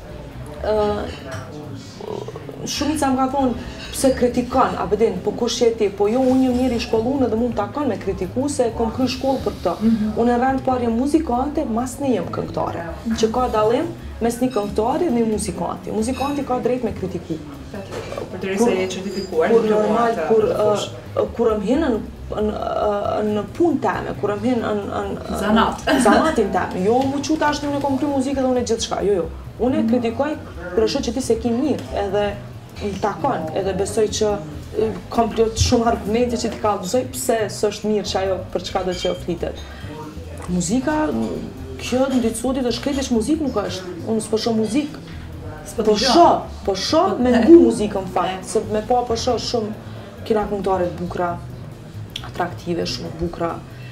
Shumica më ka thonë pse kritikon, a bedin, po kush je ti, po jo unë jam njëri i shkolluar dhe mund ta kanë me kritiku se kom kry shkollë për këtë. Mm -hmm. Unë rend parë jam muzikante, mas ne jem këngëtare, mm -hmm. që ka dallim mes një këngëtari dhe një muzikanti. Muzikanti ka drejt me kritiku. Përderisa je certifikuar. Kur normal, kur uh, kur më hinë në në punë teme, kur më hinë në zanat. Zanatin teme. Jo mu qu tash unë kom kry muzikë dhe unë gjithçka. Jo, jo. Unë e kritikoj kur është që ti se ki mirë, edhe më takon, edhe besoj që kam plot shumë argumente që ti ka abuzoj pse s'është mirë që ajo për çka do që flitet. Muzika, kjo në ditë sotit është krejt muzikë nuk është. Unë s'po shoh muzikë. Po shoh, po shoh me ngu muzikën fakt, se me pa po shoh shumë kina këngëtare të bukura, atraktive, shumë bukura,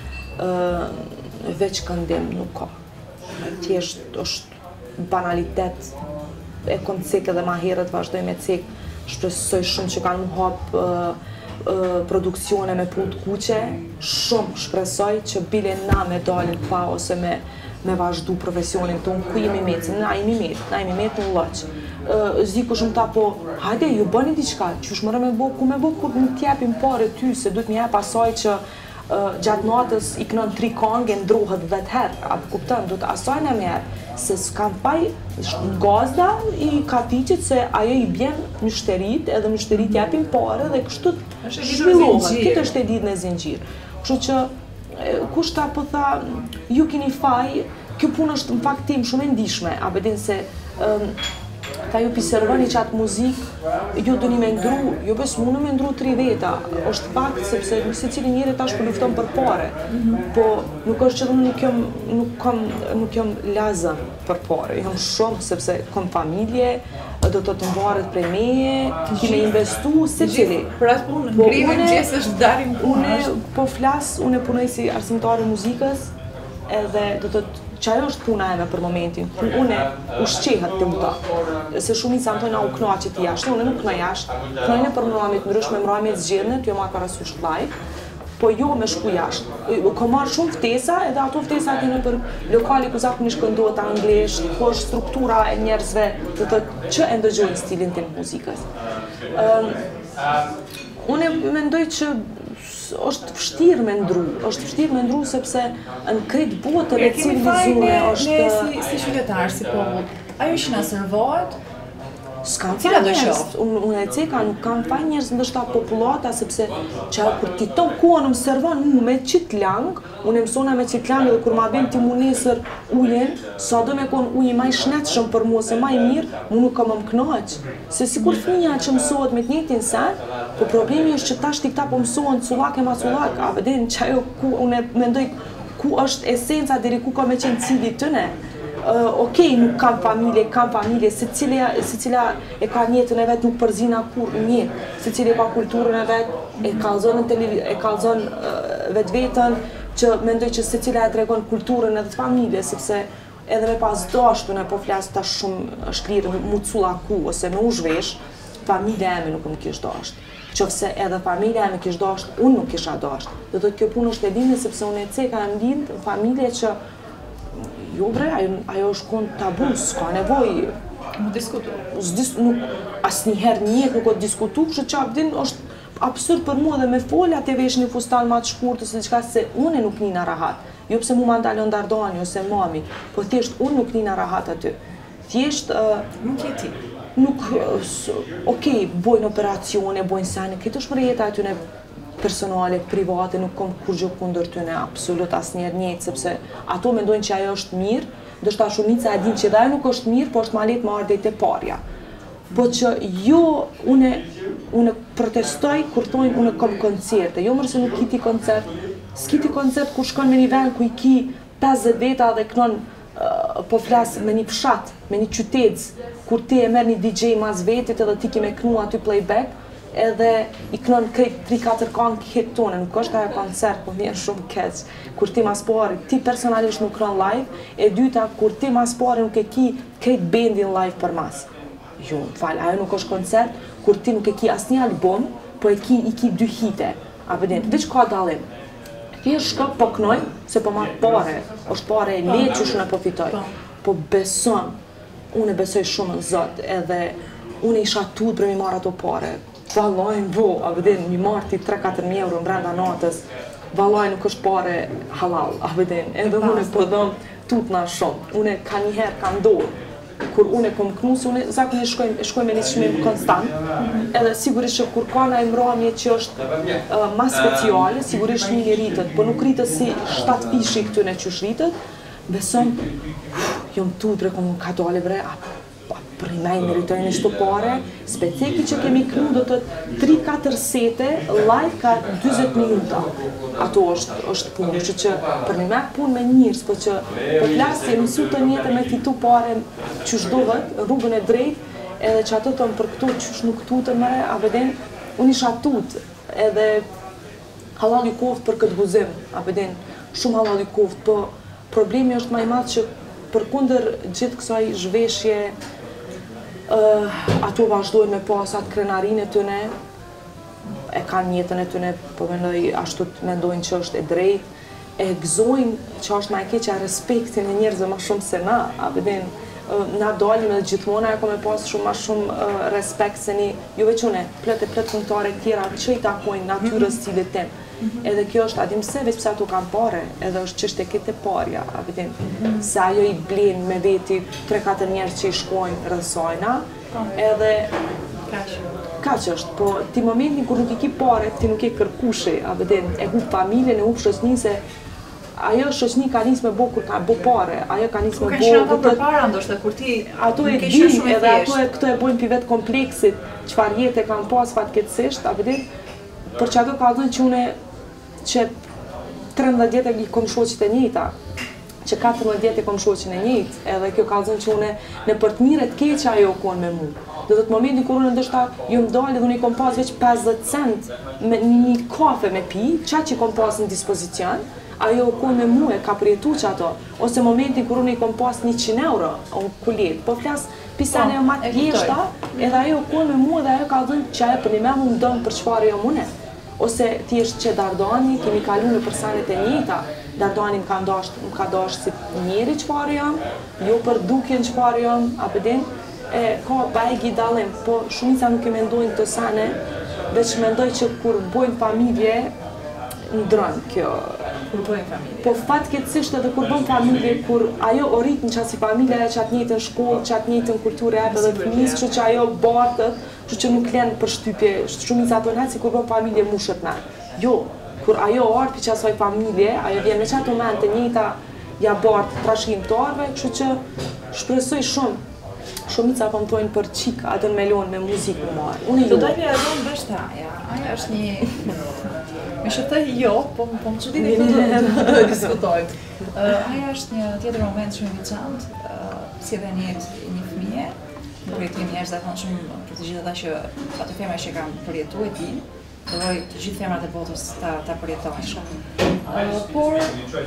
ë veç këndim nuk ka. Thjesht është banalitet, e kom cek edhe ma herët, vazhdoj me cek, shpresoj shumë që kanë mu hap uh, uh, produksione me punë të kuqe, shumë shpresoj që bile na me dalin pa ose me, me vazhdu profesionin tonë, ku jemi metë, na jemi metë, na jemi metë në lëqë. Uh, Ziku shumë ta po, hajde, ju bëni diçka, që është mërë me bo, ku me bo, kur në tjepim pare ty, se du të një jep asaj që uh, gjatë natës i kënon tri kange, ndrohet dhjetë herë, apo kuptën, du të asaj në mjerë, se s'kam paj gazda i kafiqit se ajo i bjen mështerit, edhe mështerit japin pare dhe kështu zhvillohet. Këtë është e ditë në zinxhir. Kështu që, kush ta po tha, ju keni faj, kjo punë është në fakt tim shumë e ndishme, a bedin se um, ta ju piservoni qatë muzikë, ju do një me ndru, ju bes mundë me ndru tri veta, është fakt sepse se cili njëri tash po lufton për pare, po nuk është që dhe nuk jam, nuk kam, nuk jam lazëm për pare, jam shumë sepse kam familje, do të të mbaret prej meje, kime investu, se cili. Për atë punë, ngrimin gjesë është darim punë. Une po flas, une punoj si arsimtare muzikës, edhe do të që ajo është puna eme për momentin, ku une ushqehet të uta. Se shumica më thojnë, a u knaqet të jashtë, une nuk knaj jashtë, knajnë për mramit ndryshme, mramit zgjedhne, të jo ma parasysh live, po jo me shku jashtë. Ko marrë shumë ftesa, edhe ato ftesa kene për lokali ku zakonisht këndohet anglisht, ku është struktura e njerëzve, të të që e ndëgjojnë stilin të muzikës. Um, une mendoj që është vështirë me ndru, është vështirë me ndru sepse në krejt botën e civilizume është... Ne si qytetarë, si popull, ajo që na servohet, s'kam Cila faj do njerëz, qoftë? unë unë e ceka, nuk kam faj njerëz ndoshta popullata, sepse që kur ti ton kuën më servon mu me qit lang, unë e mësona me qit lang dhe kur ma bën ti mu nesër ujen, sa do me kon uji ma i shnetshëm për mua se ma i mirë, mu nuk kam më knaq. Se sikur fëmija që mësohet me të njëjtin sen, po problemi është që tash ti këta po mësohen cullak e ma cullak, a vedin që ajo ku unë e mendoj ku është esenca deri ku ka me qenë cili tëne. Uh, Okej, nuk kam familje, kam familje, se cila, se cila e ka njëtën e vetë nuk përzina kur një, se cila e ka kulturën e vetë, e kalzon, e kalzon uh, vetë vetën, që mendoj që se cila e tregon kulturën edhe të familje, sepse edhe me pas dashtun e po flasë tash shumë është lirë mu culla ku, ose me u zhvesh, familje eme nuk më kish dasht. Qofse edhe familja eme kish dasht, unë nuk kisha dasht. Dhe do të kjo punë është e lindë, sepse unë e ceka e mlind në familje që jo bre, ajo, ajo është kon tabu, s'ka nevoj. Mu diskutu. Nuk, asnjëherë njët nuk o diskutu, kështë që abdin është absurd për mua dhe me folja të vesh një fustan ma të shkurtës dhe qka se unë nuk nina rahat. Jo pse mu ma ndalon dardani ose mami, po thjesht unë nuk nina rahat aty. Thjesht... Uh, nuk je ti. Nuk, uh, okej, bojnë operacione, bojnë sene, këtë është mërjeta aty në personale, private, nuk kom kur gjë kundër tyne, absolut asnjëherë njëjtë, sepse ato mendojnë që ajo është mirë, ndoshta shumica e din që dhe ajo nuk është mirë, po është ma lehtë me ardhe te parja. Po që jo, une, une protestoj kur thonë une kom koncerte, jo mërë se nuk kiti koncert, s'kiti koncert kur shkon me një vend ku i ki pesëdhjetë veta dhe kënon uh, po flas me një fshat, me një qytetës, kur ti e merr një D J mas vetit edhe ti ki me knu aty playback, edhe i kënon krejt tri katër këngë hit tone, nuk është ajo koncert, po vjen shumë keq. Kur ti mas pari, ti personalisht nuk kënon live, e dyta, kur ti mas pari nuk e ki krejt bendin live për mas. Jo, fal, ajo nuk është koncert, kur ti nuk e ki asnjë album, po e ki, i ki dy hite. A përdin, veç ka dallim. Ti është shko po kënoj, se po marrë pare, është pare e le që shune po fitoj. Po beson, unë e besoj shumë në Zot, edhe unë isha tut për mi marrë ato pare. Vallaj vo, a vedin, mi marrë ti tre katër mijë euro në brenda natës, vallaj nuk është pare halal, a vedin, edhe unë e po dhëm tut na shumë. Unë ka njëherë ka ndorë, kur unë e kom knu, se unë zakonisht shkoj, shkoj me një çmim konstant, edhe sigurisht që kur ka na imramje që është uh, ma speciale, sigurisht një rritët, po nuk rritët si shtatë fishi këtyne që rritët, besom, jom tut bre, kom ka dole bre, a për i mej meritojnë shto pare, speciki që kemi knu do të tri katër sete, live ka dyzet minuta. Ato është, është punë, që që për një me punë me njërës, po që po flasë e mësu të njëtë me fitu pare që shdohet, rrugën e drejt, edhe që ato të më për këto që nuk tutë mëre, a vedin, unë isha tutë, edhe halal i koftë për këtë guzim, a vedin, shumë halal i koftë, po problemi është ma i madhë që për kunder gjithë kësaj zhveshje, Uh, ato vazhdojnë me pas atë krenarinë e tëne, e kanë jetën e tëne, po mendoj ashtu të mendojnë që është e drejt, e gëzojnë që është ma e keqja respektin e njerëzve ma shumë se na, a vedin, uh, na dalim edhe gjithmona e ko me pas shumë ma shumë uh, respekt se një, ju vequne, plët e plët punëtare tjera që i takojnë natyrës cilit tim. Edhe kjo është, adim se veç pëse ato kanë pare, edhe është qështë e kete parja, a vedin, se ajo i blenë me veti tre katër njerës që i shkojnë rësojna, edhe kaq është, po ti momentin kur nuk i ki pare, ti nuk e kërkushi, a vedin, e hu familjen, e hu shoqni se ajo shoqni ka njës me bo kur ka bo pare, ajo ka njës me bo... Ka shra ato për para, ndoshta, kur ti ato e din, edhe ato e këto e bojnë për vetë kompleksit, qëfar jetë e kanë pas fatkeqësisht, a vedin, për që ato ka dhënë që une që tridhjetë vjetë i kom shoqit e njëjta, që katërmbëdhjetë vjetë i kom shoqin e njëjtë, edhe kjo ka dhënë që une në për të mire të keqa ajo konë me mu. Dhe dhe të momentin kur unë ndoshta ju më dalë dhe unë i kom pas veç pesëdhjetë cent me një kafe me pi, qa që i kom pas në dispozicion, ajo konë me mu e ka përjetu që ato, ose momentin kur unë i kom pas njëqind euro, unë kulet, po flas pisane jo matë jeshta, edhe ajo konë me mu dhe ajo ka dhënë që ajo për një me mu më dënë për qëfar jo mune. Ose thjesht që Dardani kemi kalu në përsanet e njëta, Dardani më ka ndasht, më ka dasht si njeri qëfar jam, jo për dukjen qëfar jam, a përdin, e ka bajgi dalim, po shumica nuk e mendojnë të sane, veç mendoj që kur bojnë familje, ndrën kjo, kur bëjmë familje. Po fatkeqësisht edhe kur bën familje, kur ajo o rrit në qasi familje, që atë njëjtën shkollë, që atë njëjtën kulturë e edhe fëmijës, kështu që ajo bartët, kështu që nuk lën për shtypje, shumica thonë si kur bën familje mushet na. Jo, kur ajo ardh për qasoj familje, ajo vjen në çato moment të njëjta ja bart trashëgimtarëve, kështu që shpresoj shumë. Shumica po më thonë për çik atë melon me muzikë më marr. Unë do dalë edhe unë bashtaja. Ajo është një me shëtë jo, po po më çudi të do diskutojmë. Ajo është një tjetër moment shumë i veçantë, si edhe një një fëmijë, projekti i njerëz zakonisht shumë për të gjithë ata që ato femra që kanë përjetuar e din, dovoj të gjithë femrat e botës ta ta përjetojnë. Por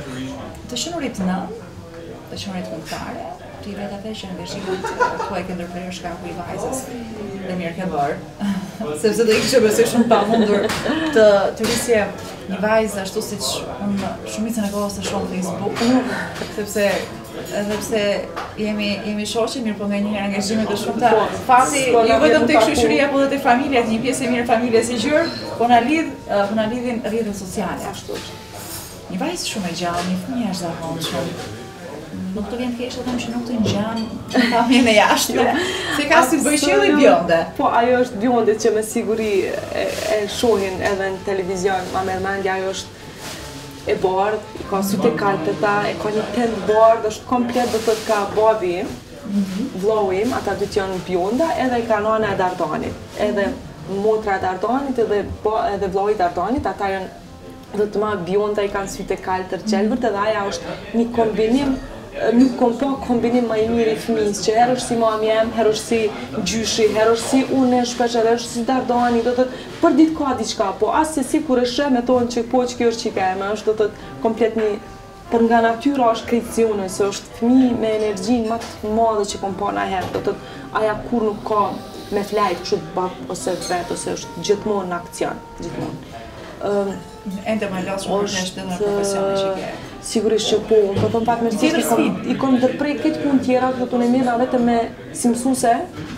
të shënurit nën, të shënurit kombëtare, ti vetë atë që angazhimet tuaj ke ndërprerë shkaku i vajzës dhe mirë ke bërë. Sepse do ikishe besoj shumë pamundur të të risje një vajzë ashtu siç unë shumicën e kohës të shoh në Facebook, sepse edhe pse jemi jemi shoqe mirë, po nganjëherë angazhimet e shumta fati jo vetëm tek shoqëria, por edhe tek familja, një pjesë e mirë e familjes së gjër, po na lidh, po na lidhin rrjetet sociale ashtu. Një vajzë shumë e gjallë, një fëmijë është zakonshëm. Nuk të vjen keq të them që nuk të ngjan pamjen e jashtme, se ka si bëj qielli bjonde. Po ajo është bjonde që me siguri e, e shohin edhe në televizion, ma merr mendja, ajo është e bardhë, ka sytë e kaltëta, e ka një tent bardhë, është komplet do të thotë ka babi im, vllau im, ata dy janë bjonda, edhe ka nana e Dardanit, edhe motra e Dardanit edhe edhe vllau i Dardanit, ata janë do të ma bjonda, i kanë sytë e kaltër gjelbërt, edhe aja është një kombinim. Nuk kom pa kombinim më i mirë i fëmijës, që herë është si mami em, herë është si gjyshi, herë është si unë, shpesh herë është si Dardani, do të thotë për ditë ka diçka, po as se si kur e sheh me thonë që po që kjo është çika eme, është do të thotë komplet një për nga natyra është krejtësione, se është fëmijë me energjinë më të madhe që kom pa ndonjëherë, do të thotë aja kur nuk ka me flajt kështu të bak ose vet ose është gjithmonë në aksion, gjithmonë. Ëm ende më los shumë në shtëpinë profesionale që ke. Sigurisht që po, po thon pak më së kom i kom ndërprej këtë punë tjera, këtu unë mirë vetëm me si mësuese.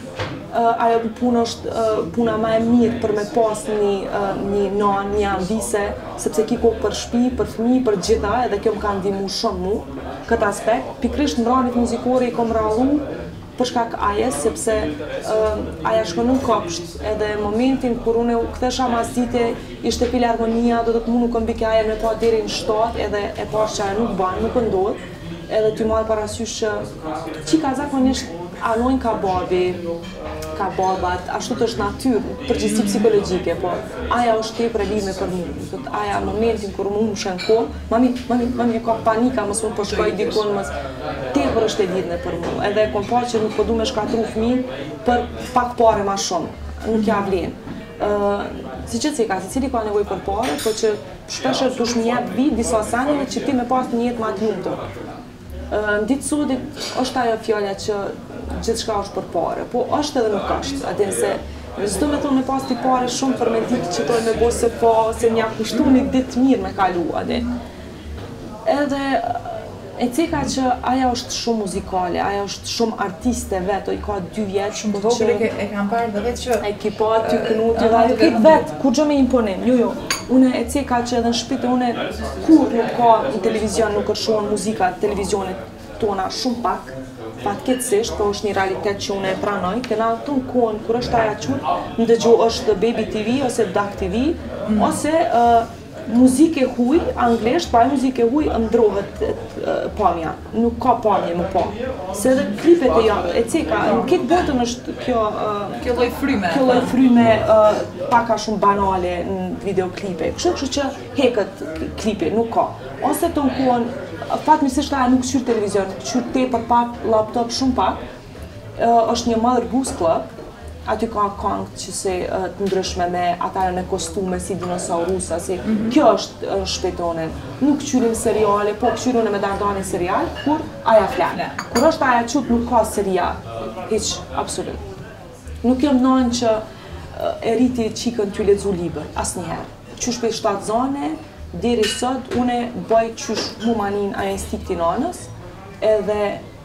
Uh, ajo punë është uh, puna më e mirë për me pas një uh, një non, një ambise, sepse ki kohë për shtëpi, për fëmijë, për gjitha, edhe kjo më ka ndihmuar shumë mua këtë aspekt. Pikërisht në ranit muzikore i kom rallu për shkak ajes, sepse uh, aja shkon në kopsht, edhe momentin kur unë u kthesha mas dite, ishte filharmonia, do të të mu nuk më bike aja me pa deri në shtatë, edhe e pash që aja nuk banë, nuk ndodh, edhe ty marrë parasysh që qika zakonisht anojnë ka babi, ka babat, ashtu të është natyrë, përgjithësi psikologjike, po aja është tepër e lidhme për mua. Aja në momentin kur më më shenko, mami, mami, mami e ka panika, mësë unë po shkoj dikon, mësë tepër është e lidhme për mua. Edhe kom pa që nuk po du me shkatru fëmijë për pak pare ma shumë, nuk ja vlen. Uh, si që cika, se cili ka nevoj për pare, po që shpesher dush më jep vit disa sanjeve që ti me pas një jetë ma të lumtur. Uh, në ditë sodit është ajo fjalla që gjithçka është për pare, po është edhe nuk është, atin se s'do me thonë me pas t'i pare shumë për me ditë që tojnë me bo se po, se mja kushtu një ditë mirë me kalu, atin. Edhe e cika që aja është shumë muzikale, aja është shumë artiste vetë, i ka dy vjetë. Shumë të vogël e kam parë dhe vetë që... E ki pa ty kënuti dhe ajo këtë vetë, kur gjë me imponim, jo jo. Une e cika që edhe në shpite, une kur nuk ka në televizion, nuk kërshon muzika televizionit tona shumë pak, fatkeqësisht, po është një realitet që unë e pranoj, këna të në kohën, kur është aja qurë, në dëgjo është Baby T V ose Duck T V, mm. ose uh, muzike huj, anglisht, pa e muzike huj, ndrohet uh, pamja, nuk ka pamje më pa. Se edhe klipet e janë, e ceka, në këtë botën është kjo... Uh, kjo lloj fryme. Kjo lloj fryme uh, paka shumë banale në videoklipe, kështu kështu që heket klipe, nuk ka. Ose të në kohën, fatmirësisht aja nuk qyrë televizion, qyrë te për pak, laptop shumë pak, uh, është një Mother Goose Club, aty ka këngë që se uh, të ndryshme me ata me kostume si dinosaurusa, si mm -hmm. kjo është uh, shpetonin. Nuk qyrim seriale, po qyrune me Dardani serial, kur aja flan. Kur është aja qut nuk ka serial, hiq, absolut. Nuk jam nënë që uh, e riti qikën t'ju lexu libër, asnjëherë. Qysh për shtatë zone, deri sot, une bëj qysh mu manin aja instikti nanës, edhe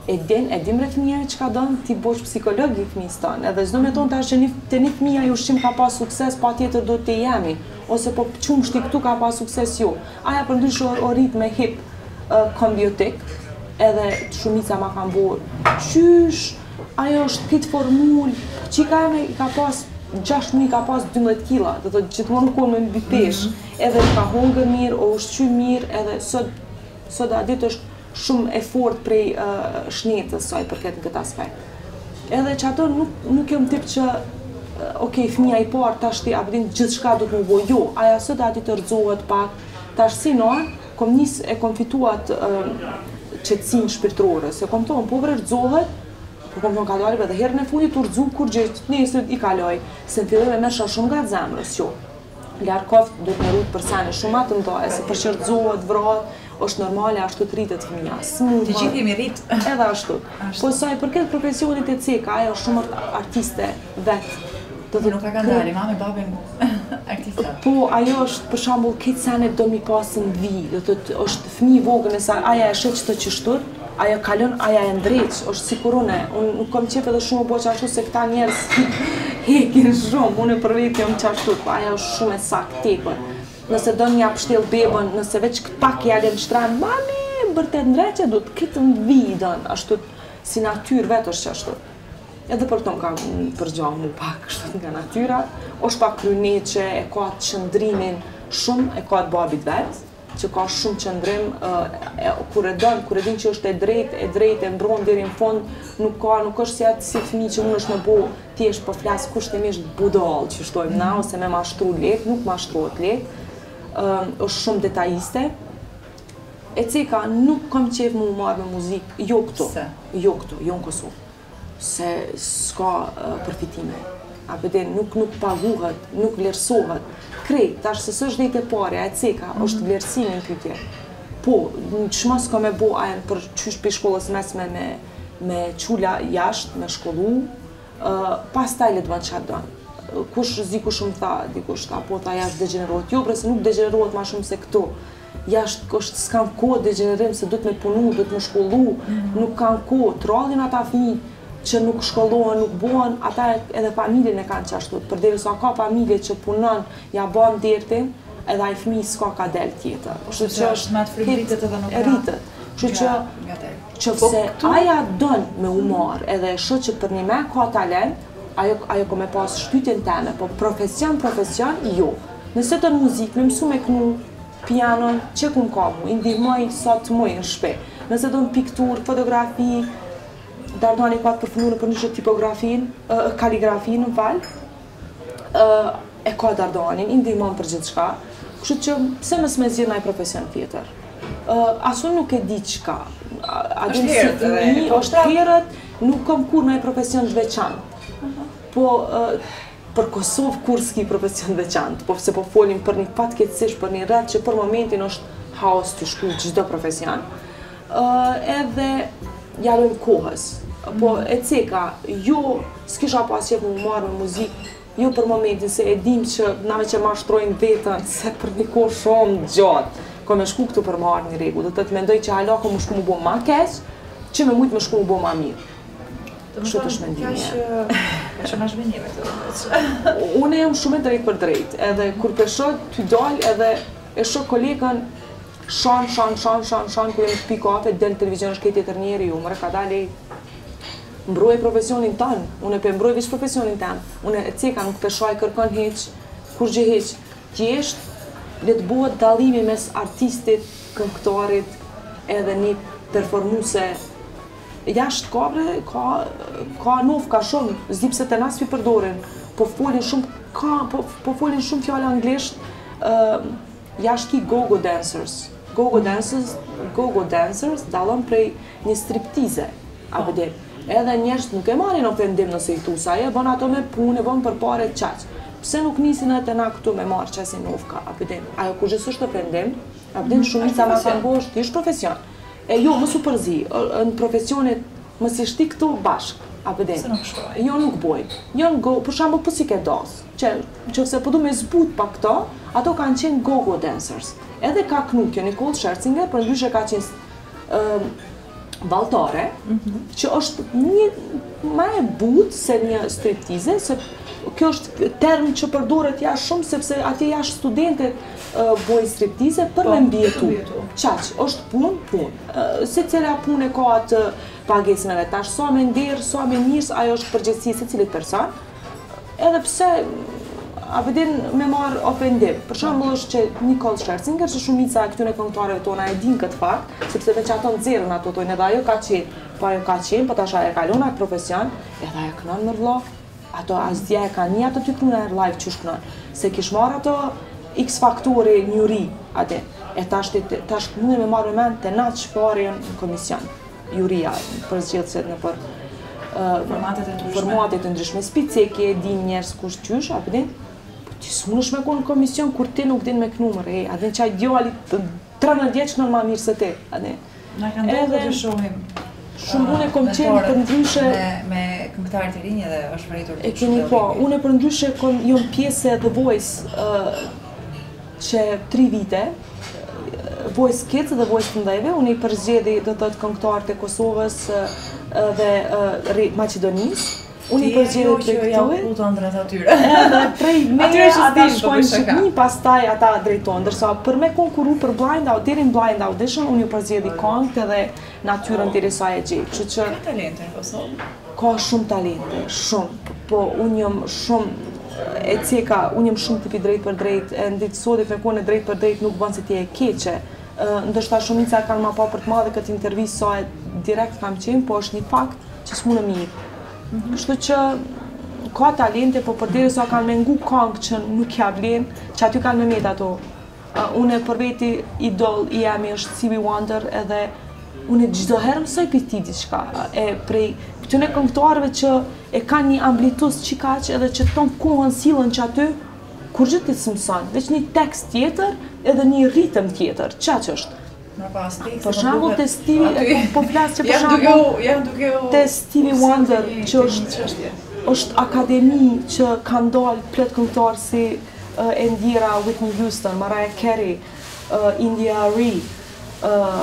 e din, e dim rreth fëmijëve çka don ti bosh psikolog i fëmijës tonë. Edhe çdo me tonë tash që një te një fëmija ju ushqim ka pas sukses, patjetër do të jemi. Ose po qumshti këtu ka pas sukses ju. Aja përndryshe o rrit me hip uh, kombiotik, edhe shumica ma kanë bërë qysh, ajo është këtë formul, qika e i ka pas gjashtë muaj ka pas dymbëdhjetë kila, do të thotë gjithmonë nuk me mbi pesh, edhe ka hongër mirë, o ushqy mirë, edhe sot sot a ditë është shumë efort prej uh, shnetës saj përket në këtë aspekt. Edhe që ato nuk, nuk jom tip që uh, ok, fëmija i parë tash ti apëtin gjithë shka du të më bojë, jo, aja sot a ditë rëzohet pak, tash si në, kom nis e kom fituat uh, qetësin shpirtërore, se kom tonë, po vërë rëzohet, po kom tonë ka dali, dhe herën e fundit u rëzu kur gjithë, nesër i kaloj, se në fillim e mërësha shumë nga zemrës, jo. Ljarkoft du të më rrujtë për sene shumë atë ndoj, e se për që rëzohet, vratë, është normale, ashtu të rritet fëmija. Të gjithë jemi rrit. Edhe ashtu. Po saj përket profesionit e ceka, ajo është shumë artiste vetë. Nuk ka ka ndali, mami, babin artista. Po, ajo është, për shambull, këtë sene do mi pasë në vi, do të është fëmi vogën e sa, aja e shetë që të qështur, aja kalon, aja e ndreq, është si kurune. Unë nuk kom qep edhe shumë bo qashtu se këta njerës hekin shumë, unë e për vetë jam qashtu, po aja është shumë e sakë tepër. Nëse do një apështel bebën, nëse veç këtë pak i alem shtranë, mami, bërtet ndreqe, do të këtë në vidën, ashtu si natyrë vetë është që ashtu. Edhe për këto më ka përgjohë mu pak, ashtu nga natyra, është pak kryneqe, e ka të qëndrimin shumë, e ka të babit vetë, që ka shumë qëndrim, kur e dënë, kur e din që është e drejt, e drejt, e mbron deri në fond, nuk ka, nuk është si atë si fëmi që unë është me bo, ti është për flasë kushtimisht budal, që shtojmë na, ose me mashtru lek, nuk mashtrohet lek, Uh, është shumë detajiste. E ceka nuk kam qef mu marrë me muzikë, jo këto, jo këto, jo në Kosovë. Se s'ka uh, përfitime. A përdin, nuk nuk paguhet, nuk vlerësohet. Krejt, tash se s'është dhejt e pare, e ceka, mm-hmm. është vlerësimi në pytje. Po, në qëma s'ka me bo ajën për qysh për shkollës mesme me, me qula jashtë, me shkollu, uh, pas taj le të bënë qatë dënë. Kush dikush më tha, dikush tha, po tha jashtë degenerohet. Jo, prese nuk degenerohet ma shumë se këto. Jashtë është s'kam kohë degenerim se du të me punu, du të me shkollu, mm-hmm. nuk kam kohë. Trallin ata fëmijë që nuk shkollohen, nuk bohen, ata edhe familjen e kanë qashtu. Përderi sa ka familje që punon, ja bën dertin, edhe ai fëmijë s'ka ka del tjetër. Kështu që është me atë frikë rritet edhe nuk rritet. Kështu që qëse aja don me u marr, edhe e shoh që për një me ka talent, ajo ajo ko me pas shtytjen teme, po profesion, profesion, jo. Nëse të në muzikë, me mësu me kënu pianon, që ku më ka mu, i ndihmoj sa të muj në shpe. Nëse të në piktur, fotografi, Dardani ka të përfunu në përnyshe tipografin, uh, kaligrafin në falë, uh, e ka Dardanin, i ndihmon për gjithë shka, kështu që pse mës me zirë naj profesion tjetër. Uh, asu nuk e di qka, është herët edhe, është herët, nuk kam kur naj profesion të veçantë. Po, uh, për Kosovë kur s'ki profesion veçantë, po se po folim për një patkeqësisht, për një rreth që për momentin është haos të shku çdo profesion. Uh, edhe jalojmë kohës. Po e ceka, jo s'kisha pas qef më marrë me muzikë, jo për momentin se e dim që nave që mashtrojnë vetën, se për një kohë shumë gjatë, ko me shku këtu për marrë një regu, do të të mendoj që hala ko më shku më bo ma keq, që me mujtë më shku më bo ma mirë. Kështu të shmendimje. Ka që ma shmendime të Unë jam shumë e drejt për drejt, edhe kur përshoj t'y dal edhe e shoh kolegën shan, shan, shan, shan, shan, kur jemi të pi kafe, del në televizion është këtë tjetër njeri, u mërë ka dali mbroj profesionin tanë, unë e pe mbroj vish profesionin tanë, unë e ceka nuk përshoj kërkon heq, kur gjë heq, tjesht le të bëhet dallimi mes artistit, këngëtarit edhe një performuse. Jashtë kabre, ka, ka nof, ka shumë, zdi pse të nasë pi përdorin, po folin shumë, ka, po, po folin shumë fjallë anglisht, uh, jashtë ki go-go dancers. Go-go dancers, go-go dancers dalon prej një striptize, a përdem. Edhe njerëz nuk e marrin ofendim nëse i thu sa e bën ato me punë, bën për pare qaq. Pse nuk nisin edhe na këtu me marrë qasin nofka, a përdem. Ajo kur gjithë është ofendim, a përdem shumica ma kanë bosh, ti është profesion. E jo, më su përzi, në profesionit më si shti këtu bashk, a përdem. Se nuk shkoj. Jo nuk boj. Jo në go, për shambull për si ke dos. Që, që se përdu me zbut pa këto, ato kanë qenë go-go dancers. Edhe ka knu kjo Nicole Scherzinger, për ndryshe ka qenë uh, valltare, që është një më e butë se një striptize, se kjo është term që përdoret jashtë shumë, sepse atje jashtë studentët uh, bojnë striptize për me mbjetu. Qaq, është punë, punë. Uh, se cila punë e ka atë pagesën e vetë. Tash sa me nderë, sa me mirës, ajo është përgjegjësi se cilit person. Edhe pse a vedin me marë ofendim. Për shembull është që Nicole Scherzinger, që shumica e këtyre këngëtarëve tona e din këtë fakt, sepse me që ato nxjerrën ato tojnë, edhe ajo ka qenë, po ajo ka qenë, po tash ajo e kalon atë profesion, edhe ajo kënon me vëlla. Ato asgjë e kanë një ato ty punë në live që shkënon. Se kish marrë ato X faktori njëri atë. E tash tash mundem me marrë mend të natë shparjen në komision. Juria për zgjedhësit në për formatet e ndryshme. Formatet e ndryshme. Spiceki e din njerëz kush qysh, apo din? Po ti s'mundesh me konë në komision kur ti nuk din me kënumër, e, a din çaj djali tridhjetë vjeç në më mirë se ti, a din? Na kanë ndodhur të shohim shumë unë kom qenë për ndryshe me, me këngëtarët e rinj edhe është vërejtur e keni po, unë për ndryshe kom jom pjesë e The Voice uh, që tri vite Voice Kids dhe Voice të ndajve, unë i përzgjedhi do të thotë këngëtarët e Kosovës uh, dhe uh, Maqedonisë. Unë i përzgjedhi drejtues. Ti je ëndrat atyre. Edhe prej meje ata shkojnë në Shqipëri, pastaj ata drejtojnë. Ndërsa për me konkuru për blind out, deri në blind audition, unë ju përzgjedhi këngët edhe natyrën deri sa e gjej. Kështu që ka talente në Kosovë. Ka shumë talente, shumë. Po unë jam shumë e ceka, unë jam shumë tipi drejt për drejt, e ndit sot me kone drejt për drejt nuk bën se ti e keqe. Ndoshta shumica kanë më pa për të madhe këtë intervistë sa e direkt kam qenë, po është një fakt që s'mune mirë. Kështu që ka talente, po përderi sa kanë mengu këngë që nuk ja vlen, që aty kanë me met ato. Uh, unë për veti idol i jemi është Stevie Wonder edhe unë çdo herë mësoj për ti diçka. E prej këtyre këngëtarëve që e kanë një amblitus çikaq edhe që ton kohën sillen që aty kur gjë ti s'mëson, veç një tekst tjetër edhe një ritëm tjetër. Çaq është. Për shembull te Stevie, po flas që për shembull te Stevie Wonder që është është akademi që kanë dalë plot këngëtarë si uh, e ndjera Whitney Houston, Mariah Carey, uh, India Arie, uh,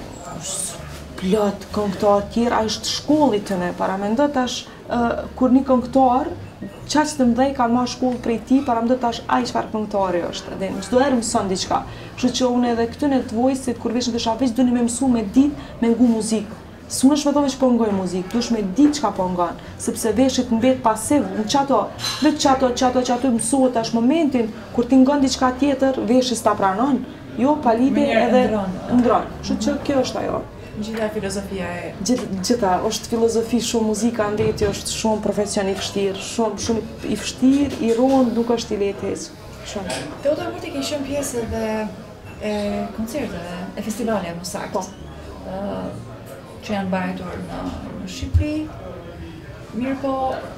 plot këngëtarë tjerë, a është shkolli tëne, para mendo tash uh, kur një këngëtar qaq të mdhej kanë marrë shkollë prej ti, para mendo tash ai çfarë këngëtari është, edhe çdo herë mëson diçka. Kështu që unë edhe këtyn e të Voice-it kur vesh në të shafis duni me mësu me ditë me ngu muzikë. S'unesh me thonë që po ngoj muzikë, duhesh me ditë çka po ngon, sepse veshit mbet pasiv, në çato, vetë çato, çato, çato mësohet tash momentin kur ti ngon diçka tjetër, veshi sta pranon, jo pa lidhje edhe ndron. Kështu që kjo është ajo. Gjitha filozofia e... Gjitha, gjitha, është filozofi shumë, muzika ndeti është shumë profesion i vështirë, shumë, shumë i vështirë, i rond, nuk është i lehtë heq. Shumë. Te u të mërti ke shumë pjesë edhe e koncerteve, e festivale më saktë. Po. Uh, që janë bajtur në, në Shqipëri, mirë po...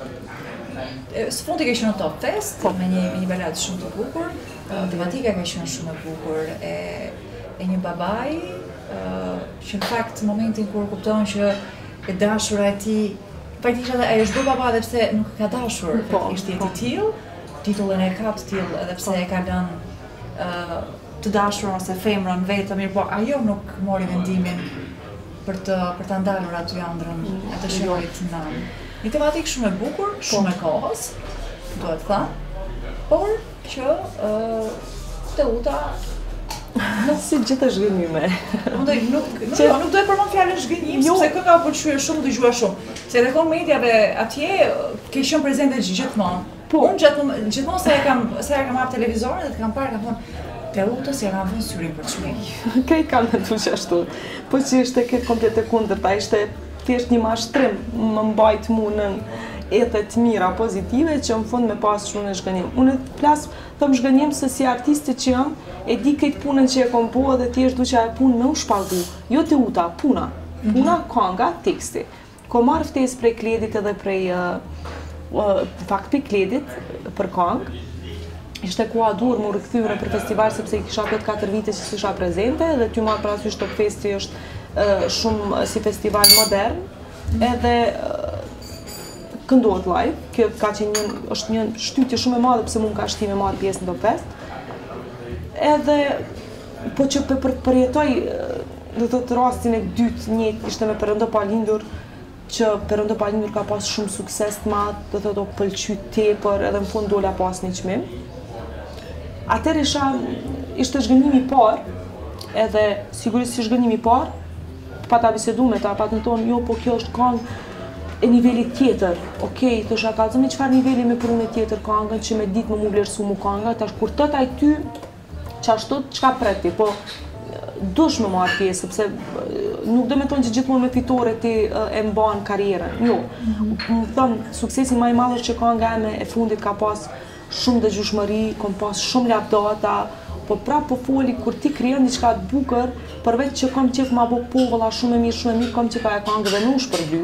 Së fundi ke qenë në Top Fest, po. me, një, me një baladë shumë të bukur, uh, tematika ka qenë shumë e bukur, e, e një babaj, Uh, që në fakt në momentin kur kupton që e dashura e ti faktikisht edhe ai është bërë baba edhe pse nuk ka dashur, po, faktikisht jetë i tillë, titullin e ka të tillë edhe pse e ka lënë uh, të dashurën ose femrën vetëm, mirë po ajo nuk mori vendimin për të për ta ndalur aty ëndrrën e të shoqit në një tematikë shumë e bukur, shumë e kohës, duhet të thënë, por që uh, Teuta Nuk si gjithë është gënjime. Nuk nuk nuk do e përmend fjalën zhgënjim, sepse kënga u pëlqyer shumë, dëgjua shumë. Se edhe komediave atje ke qenë prezente gjithmonë. Po, unë gjithmonë gjithmonë sa e kam sa e kam hap televizorin dhe të kam parë kam thonë Teutës ja kanë vënë syrin për çmim. Kë kanë thënë që ashtu. Po që ishte këtë komplet e kundërta, ishte thjesht një mashtrim, më mbajt mua në etet mira, pozitive, që në fund me pas shumë në zhgënjim. Unë plas thëm zhgënjim se si artiste që jam, e di këtë punën që e kom po dhe thjesht duqja e punë me u shpallgu. Jo Teuta, puna. Puna, kënga, teksti. Ko marrë ftesë prej Kledit edhe prej uh, uh, fakt prej Kledit për këngë. Ishte ku a dur më rikëthyre për festival sepse i kisha këtë katër vite që s'isha prezente dhe ty marrë parasysh Top Festi është uh, shumë si festival modern edhe uh, këndohet live, kjo ka qenë një, është një shtytje shumë e madhe pse mund ka shti me marrë pjesë në Top Fest. Edhe, po që për të përjetoj do të të rastin e dytë njëjtë ishte me Perëndo Palindur, që Perëndo Palindur ka pas shumë sukses të madh, do të thotë o pëlqy tepër, edhe në fund dola pas një çmim. Atëherë isha, ishte zhgënjimi i parë, edhe sigurisht si zhgënjimi i parë, pa ta bisedu me ta, pa të në tonë, jo, po kjo është këngë e nivelit tjetër. Okej, okay, thosha kallëzoni çfarë niveli me prunë tjetër këngën që me ditë më mu vlerësu mu kënga, tash kur të taj ty, qashtu çka preti, po dush me marrë pjesë, sepse nuk do me thonë që gjithmonë me fitore ti e mban karrierën. Jo, më thëmë, suksesi më i madh është që kënga eme e fundit ka pas shumë dëgjueshmëri, kom pas shumë lavdata, po prapë po foli kur ti krijon diçka të bukur, përveç që kam qef ma bo povulla shumë e mirë, shumë e mirë, kam qef ajo këngë dhe nuk shpërbly.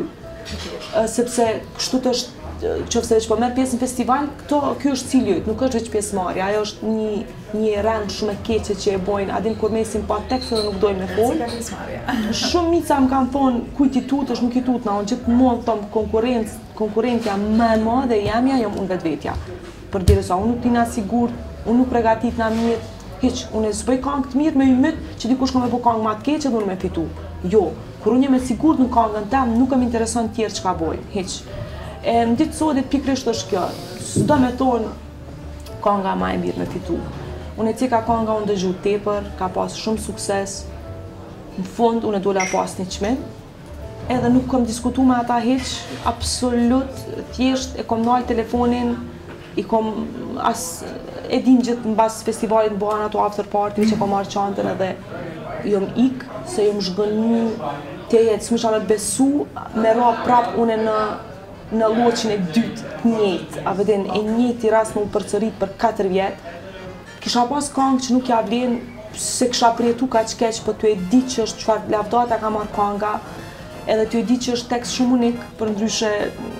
Sepse kështu të është, qofse veç po merr pjesë në festival, këto, kjo është cilëjt, nuk është veç pjesëmarrja, ajo është një një rend shumë e keqe që e bojnë, adin kur mesin pa tekst dhe nuk dojnë me fol. Shumë mica më kanë thonë, kujt i tutesh, nuk i tutna, unë gjithmonë thom konkurrencë, konkurrentja më e madhe jamja, jam unë vetvetja. Përderisa unë nuk tina sigurt, unë nuk pregatit na mirë, hiq, unë e s'bëj këngë të mirë me ymit që dikush ka me bu këngë ma të keqe dhe unë me fitu. Jo, kur unë jem e sigurt në këngën tem, nuk e më intereson tjerë çka bojnë, hiq. E në ditë sotit pikrisht është kjo, s'do me thonë kënga ma e mirë me fitu. Unë e cika kënga unë dëgju tepër, ka pas shumë sukses, në fund unë e dola pas një çmim, edhe nuk kom diskutu me ata hiq, absolut, thjesht e kom nal telefonin, i kom as e dim gjithë në bas festivalit në bëhen ato after party që kom marrë qantën edhe jom ik, se jom zhgënyu të jetë, s'misha me besu, me ra prap une në, në loqin e dytë të njëjtë, a vedin e njëjti rast më u përcërit për katër vjetë. Kisha pas këngë që nuk ja vlen, se kisha përjetu ka që keq, për të e di që është çfarë lavdata ka marrë kënga, edhe të e di që është tekst shumë unik, për ndryshe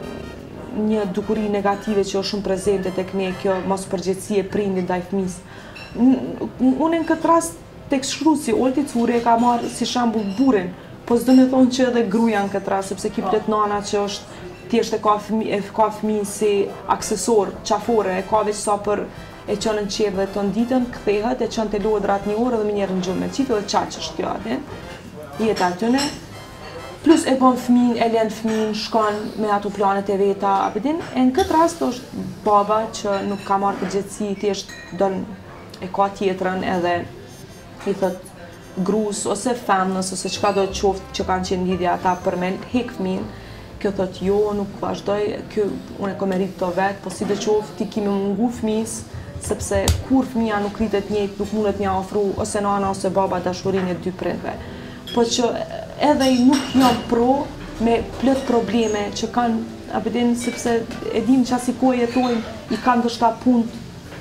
një dukuri negative që është shumë prezente tek ne, kjo mos përgjegjësi e prindit ndaj fëmisë. Unë në këtë rast tek shkruesi Olti Cure ka marrë si shembull burrin, po s'do me thonë që edhe gruaja në këtë rast, sepse ki plet nana që është thjesht e ka fëmijë, e ka fëmijë si aksesor qafore, e ka veç sa për e qenë në qerë dhe të ditën, kthehet, e qenë të lodrat një orë dhe më njerë në gjumë me qitë dhe qaq është kjo atë, jetë atyne. Plus e bon fëmin, e len fëmin, shkon me ato planet e veta, apëtin, e në këtë rast është baba që nuk ka marrë përgjithësi, thjesht don e ka tjetrën edhe i thët grus ose femnës ose çka do të qoftë që kanë qenë lidhja ata për me hek fëmin, kjo thët jo, nuk vazhdoj, kjo unë e ko merit të vetë, po si do qoftë ti kime mungu fëmis, sepse kur fëmija nuk rritet njëjtë, nuk mundet mja ofru ose nana ose baba dashurin e dy prindve. Po që edhe i nuk jam pro me plët probleme që kanë, apëtin, sepse e dim që asi kohë jetojnë, i kanë dështa punë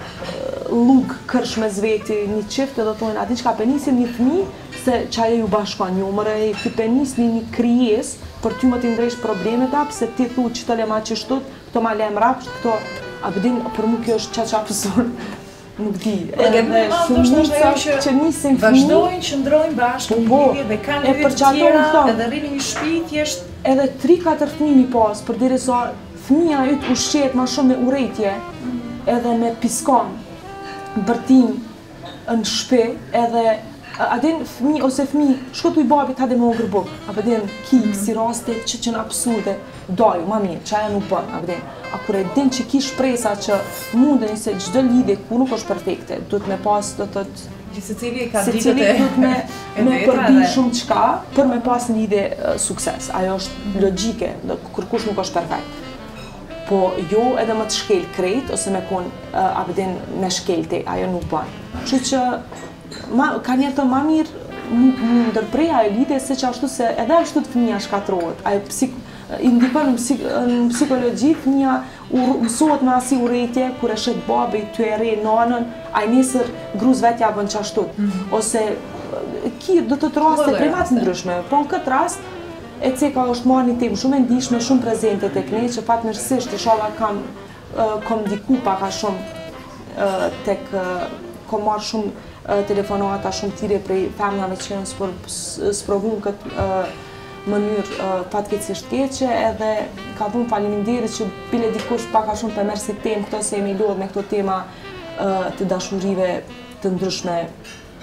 lugë kërsh me zveti një qift edhe thonë, ati që ka penisin një fëmi, se qaje ju bashkon një mëre, ti penisni një kryes për ty më t'i ndrejsh problemet apë, se ti thu që të lema që shtut, këto ma lem rapsht, këto, apëtin, për mu kjo është qa qa pësur. Nuk di, edhe shumica që nisin fëmi vazhdojnë, qëndrojnë bashkë në lidhje dhe kanë hyrë të tjera, edhe rrini një shtëpi thjesht. Edhe tri katër fëmijë mi pas, përderisa fëmija yt ushqehet më shumë me urrejtje, edhe me piskon, bërtim në shtëpi, edhe adin fëmijë ose fëmijë shkotu i babit hade me ongër buk, apëtin ki si raste që që në absurde, doju, ma mirë, qaja nuk bën, apëtin. A kur e din që ki shpresa që mundeni se çdo lidhje ku nuk është perfekte, duhet me pas, do të të... Se cili ka se ditët cili e... duhet me, me përbi shumë qka për me pas një lidhje uh, sukses. Ajo është logjike, kërkush nuk është perfekt. Po jo edhe më të shkel krejt, ose me kon uh, apëtin me shkelte, ajo nuk bën. Që që ma, ka njerë të ma mirë më ndërprej ajo lidhje se që ashtu se edhe ashtu të fëmija shkatrohet. Ajo psik, i ndikon në, psik, në psikologi, fëmija mësohet me asi urrejtje, kur e shet babi, ty e re nanën, a i nesër gruz vetja bën qashtut. Mm -hmm. Ose ki do të të raste primat ndryshme, po në këtë rast, e ceka është marrë një temë shumë e ndishme, shumë prezente tek ne, që fatmirësisht inshallah kam, uh, kom diku paka shumë uh, tek, uh, kom marrë shumë uh, telefonata, shumë tire prej femnave që janë sprovu në këtë uh, mënyrë uh, fatkeqësisht keqe, edhe ka dhënë faleminderit që bile dikush paka shumë për merë si temë këto se jemi lodhë me këto tema uh, të dashurive të ndryshme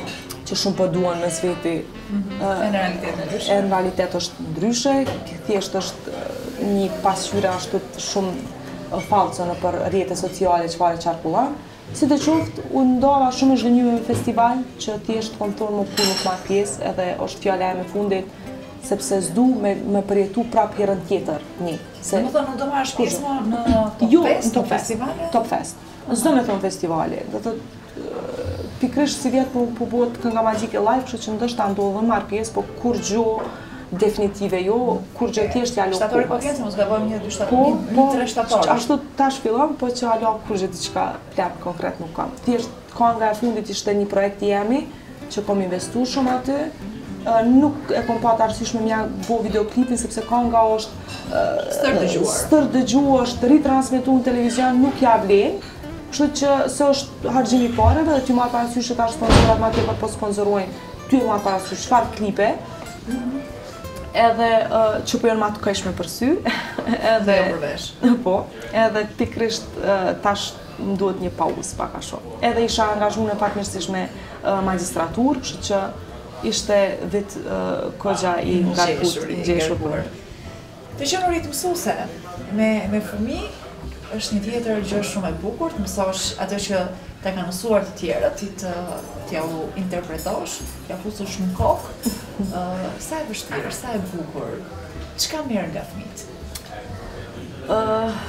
që shumë po duan mes veti. E në realitet ndryshe. E në realitet është ndryshe, thjesht është një pasqyre ashtu shumë falso në për rrjete sociale që fare qarkullan. Si të qoftë, unë ndova shumë i zhgënjur në festival që thjesht kom thonë më kur nuk marrë pjesë edhe është fjala e me fundit sepse s'du me, me përjetu prap herën tjetër një. Se më thonë, nuk do marrësh pjesë më në Top jo, Fest, në Top Fest, festivale? Top Fest. S'do me thonë festivale. Do të pikrisht si vjetë po bëhet kënga magjike live, kështu që ndoshta ndodhë dhe marrë pjesë, po kur gjo definitive jo, kur gjë thjesht ja lo. Shtatori po vjen se mos gabojmë një dy Po, po, tre shtatori. ashtu tash fillon, po që alo kur gjë diçka plak konkret nuk kam. Thjesht kënga e fundit ishte një projekt i jemi që kom investu shumë aty. Nuk e kom pat arsyeshme mja bo videoklipin sepse kënga është stër dëgjuar. Stër dëgjuar, është ritransmetuar në televizion, nuk ja vlen. Kështu që se është harxhimi i parave dhe ty marr parasysh që tash sponsorat ma tepër po sponsorojnë, ty marr parasysh çfarë klipe. Edhe uh, që po janë ma të këjshme për sy, edhe, po, edhe pikrisht uh, tash më duhet një pauzë pak a shumë. Edhe isha angazhuar në partnersisht me uh, magistraturë, kështu që ishte vit uh, kogja i ngarkut, i ngjeshur. Të qenë rritë mësuese me, me fëmijë është një tjetër gjë shumë e bukur, të mësosh atë që të kanë mësuar të tjerët, ti të t'ja u interpretosh, t'ja fusosh në kokë. Uh, sa e vështirë, sa e bukur, çka merr nga fëmijët? Uh,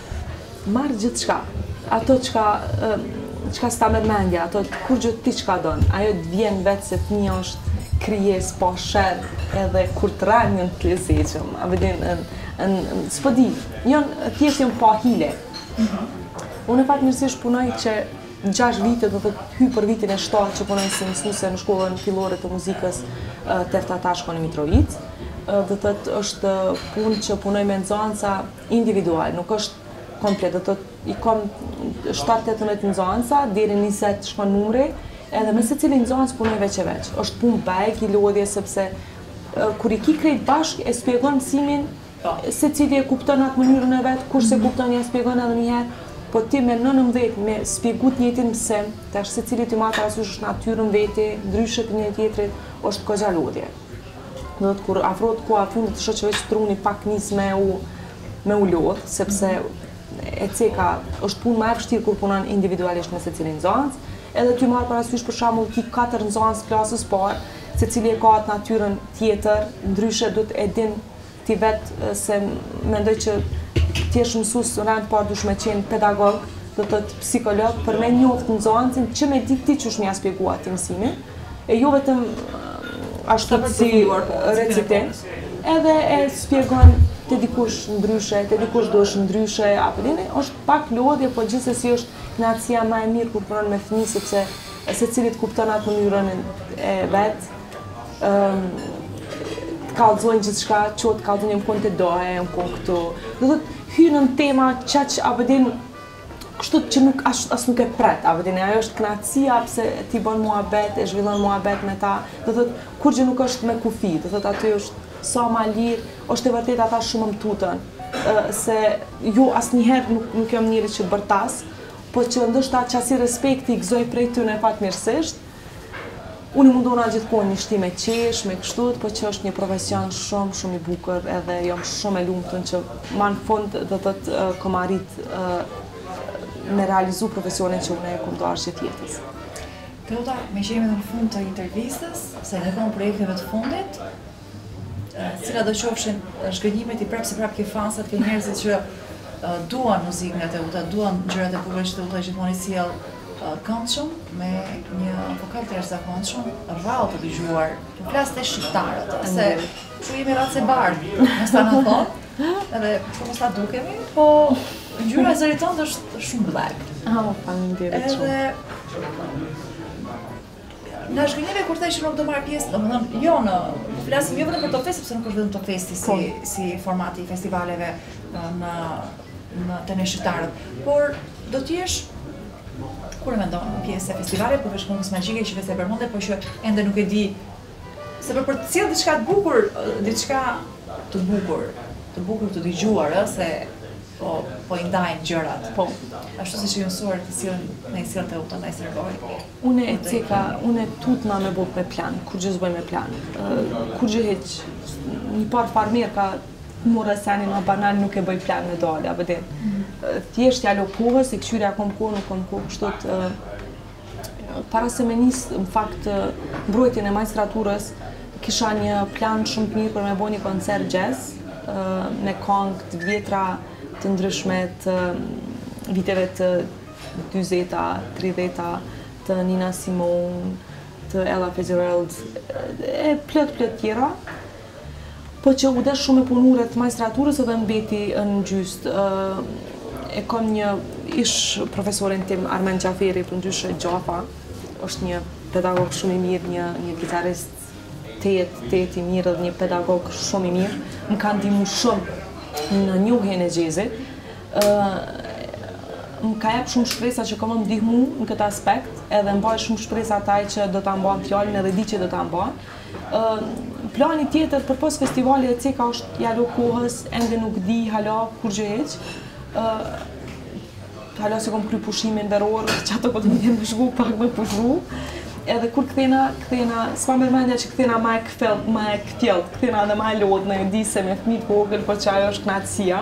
marr gjithçka. Ato çka uh, çka s'ta merr mendja, ato kur gjë ti çka don. Ajo të vjen vetë se fëmia është krijesë pa sherr, edhe kur të rrajmë të lezetshëm. A vjen në s'po di, janë thjesht janë pa hile. Mm-hmm. Unë e fatmirësisht punoj që gjashtë vite do të hy për vitin e shtatë që punoj si mësuese në shkollën fillore të muzikës Tefta Tashkon në Mitrovic. Do të thotë është punë që punoj me nxënësa individual, nuk është komplet. Do të thotë i kam shtatë tetëmbëdhjetë nxënësa deri në njëzet shkon numri, edhe me secilin nxënës punoj veç e veç. Është punë bajk i lodhje sepse kur i ki krejt bashk e shpjegon mësimin se cili e kupton atë mënyrën e vet, kurse kupton ja shpjegon edhe një herë. Po ti me nëntëmbëdhjetë me shpjegut njëtin mësim, tash secili ti marr parasysh është natyrën veti, ndryshe për një tjetrit, është kogja lodhje. Do të kur afrohet koha e fundit të shoqërisë truni pak nis me u me u lodh, sepse e ceka është punë më e vështirë kur punon individualisht me secilin nxënës, edhe ty marr parasysh për shembull ti katër nxënës klasës parë, secili e ka atë natyrën tjetër, ndryshe duhet e din ti vetë se mendoj që ti je mësues në rand parë dush me qenë pedagog, do të thotë psikolog, për me njoft nxënësin që me ditë ti çush më ja shpjegua ti mësimin, e jo vetëm ashtu si recitent, edhe e shpjegon te dikush ndryshe, te dikush duhesh ndryshe, apo dini, është pak lodhje, po gjithsesi është kënaqësia më e mirë kur punon me fëmijë sepse secilit kupton atë mënyrën e vet. Ëm kallëzojnë gjithçka, qoftë kallëzojnë në kontë dohe, në kontë këtu. Do të hynë në tema çaq apo din kështu që nuk as, as nuk e pret, apo din ajo është kënaqësia pse ti bën muhabet, e zhvillon muhabet me ta. Do thotë kur gjë nuk është me kufi, do thotë aty është sa ma lirë, është e vërtet ata shumë më tutën, se ju asnjëherë nuk nuk jam njëri që bërtas, po që ndoshta qasi respekti i gëzoj prej tyre fatmirësisht. Unë mundona gjithmonë një shtim me qesh, me kështu, po që është një profesion shumë, shumë i bukur, edhe jam shumë e lumtur që ma në fund do të të kom arrit me realizu profesionin që unë e kom dashur gjithë jetës. Teota, me që jemi në fund të intervistës, se ne kemi projekteve të fundit, cila do qofshin zhgënjimet i prapë se prapë ke fansat, ke njerëzit që duan muzikën nga Teuta, duan gjërat e bukura që Teuta gjithmonë i sjell këndshëm, me një vokal të jashtëzakonshëm, rrallë të dëgjuar, të flas te shqiptarët, se kështu jemi racë e bardhë, mos ta na thonë, edhe po mos ta dukemi, po ngjyra e zërit tonë është shumë black. Ah, faleminderit shumë. Edhe në zhgënjeve kur thaj që nuk do marr pjesë, domethënë jo në flasim jo vetëm për Top Fest, sepse nuk është vetëm Top Festi si si formati i festivaleve në në të ne shqiptarët, por do të jesh kur e mendon pjesë e festivalit, përveç këngës magjike që vetë e përmendë, po që ende nuk e di se për për të cilë diçka të bukur, diçka të bukur, të bukur të dëgjuar, ë se po, po i ndajnë gjërat. Po. Ashtu si që ju mësuar të sillen në i sillte u të ndaj sërgoj. Unë e ceka, unë e tutna me bot me plan, kur gjë zboj me plan. Kur gjë heq, një par farë mirë ka mora seni ma banal nuk e bëj plan me dole, a vëdin. Thjesht jalo kohës, e këshyri akom kohë, nuk kom kohë, kështot para se me nisë, në fakt, mbrojtjen e magistraturës, kisha një plan shumë të mirë për me bo një koncert jazz, me këngë të vjetra të ndryshme të viteve të dyzeta, tridheta, të Nina Simone, të Ella Fitzgerald, e plët plët tjera, po që u desh shumë e punuret magistraturës edhe mbeti në gjyst. E kom një ish profesorin tim, Armen Gjaferi, për ndryshe Gjafa, është një pedagog shumë i mirë, një, një gitarist tet, tet i mirë dhe një pedagog shumë i mirë. Më ka ndihmu shumë në njohjen e jazzit. Më ka jep shumë shpresa që ka më ndihmu në këtë aspekt, edhe më bëj shumë shpresa taj që do ta mbajnë fjalën edhe di që do ta mbajnë. Plani tjetër për pos festivali e ceka është jalo kohës, ende nuk di hala kur gjë heq. Hala se kom kry pushimin veror, që ato po të më vjen më shku pak më pushru. Edhe kur këthena, këthena, s'pa mërmendja që këthena ma e këfelt, ma e këtjelt, këthena dhe ma e lodhë, në di se me fmit vogël, po që ajo është knatësia.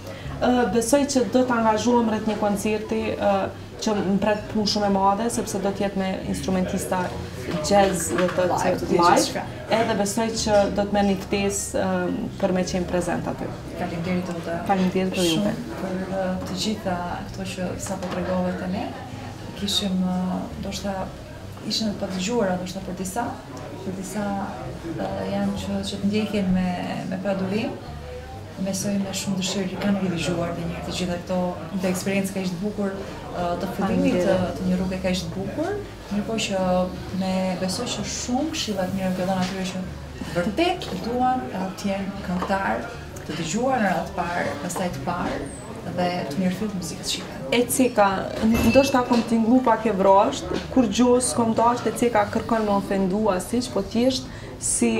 Besoj që do të angazhohem rreth një koncerti që më pret punë shumë e madhe, sepse do t'jetë me instrumentista jazz dhe të live, edhe besoj që do të merr një ftesë për me qenë prezent aty. Faleminderit Olta. Faleminderit për juve. Për të gjitha këto që sapo tregove të ne, kishim ndoshta ishin të padëgjuara ndoshta për disa, për disa janë që që të ndjekin me me padurim. Besoj me shumë dëshirë që kanë rivizhuar dhe njërë të gjitha këto të eksperiencë ka ishtë bukur të fillimit të një rrugë ka ishtë bukur, njërko që me besoj që shumë këshillat mirë të dhënë atyre që vërtet duan të jenë këngëtar, të dëgjuar në radhë parë, pastaj të parë dhe të mirëfillt muzikës shqipe. E ceka, ndoshta kom t'inglu pak e vrasht, kur gjos kom dasht e ceka kërkon me ofendu asiq, po thjesht si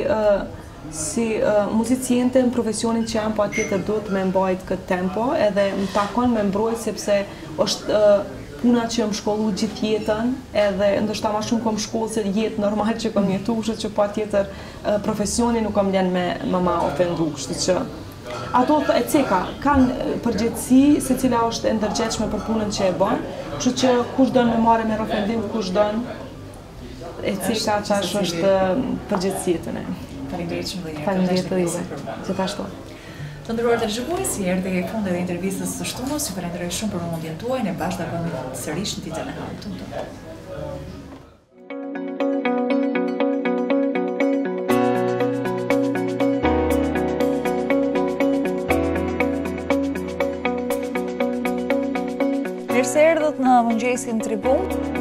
si uh, muziciente në profesionin që jam, po atjetër do të me mbajt këtë tempo, edhe më takon me mbrojt sepse është uh, puna që më shkollu gjithë jetën, edhe ndoshta ma shumë kom shkollë se jetë normal që kom jetu, kështu që po atjetër uh, profesionin nuk kom ljen me më ma ofendu, kështu që ato e ceka, kanë përgjithësi se cila është e ndërgjegjshme për punën që e bën, kështu që kush don me marrë me ofendim, kush don e ceka çash është përgjithësia e ne. Faleminderit shumë dhe njerë. Faleminderit të juve, gjithashtu. Të nderuar televizionistë, erdhi fundi i intervistës së shtunës. Ju falenderoj shumë për mundjen tuaj. Ne bashkë takojmë sërish në ditën e hënë. Mirë se erdhët në mëngjesin Tribun.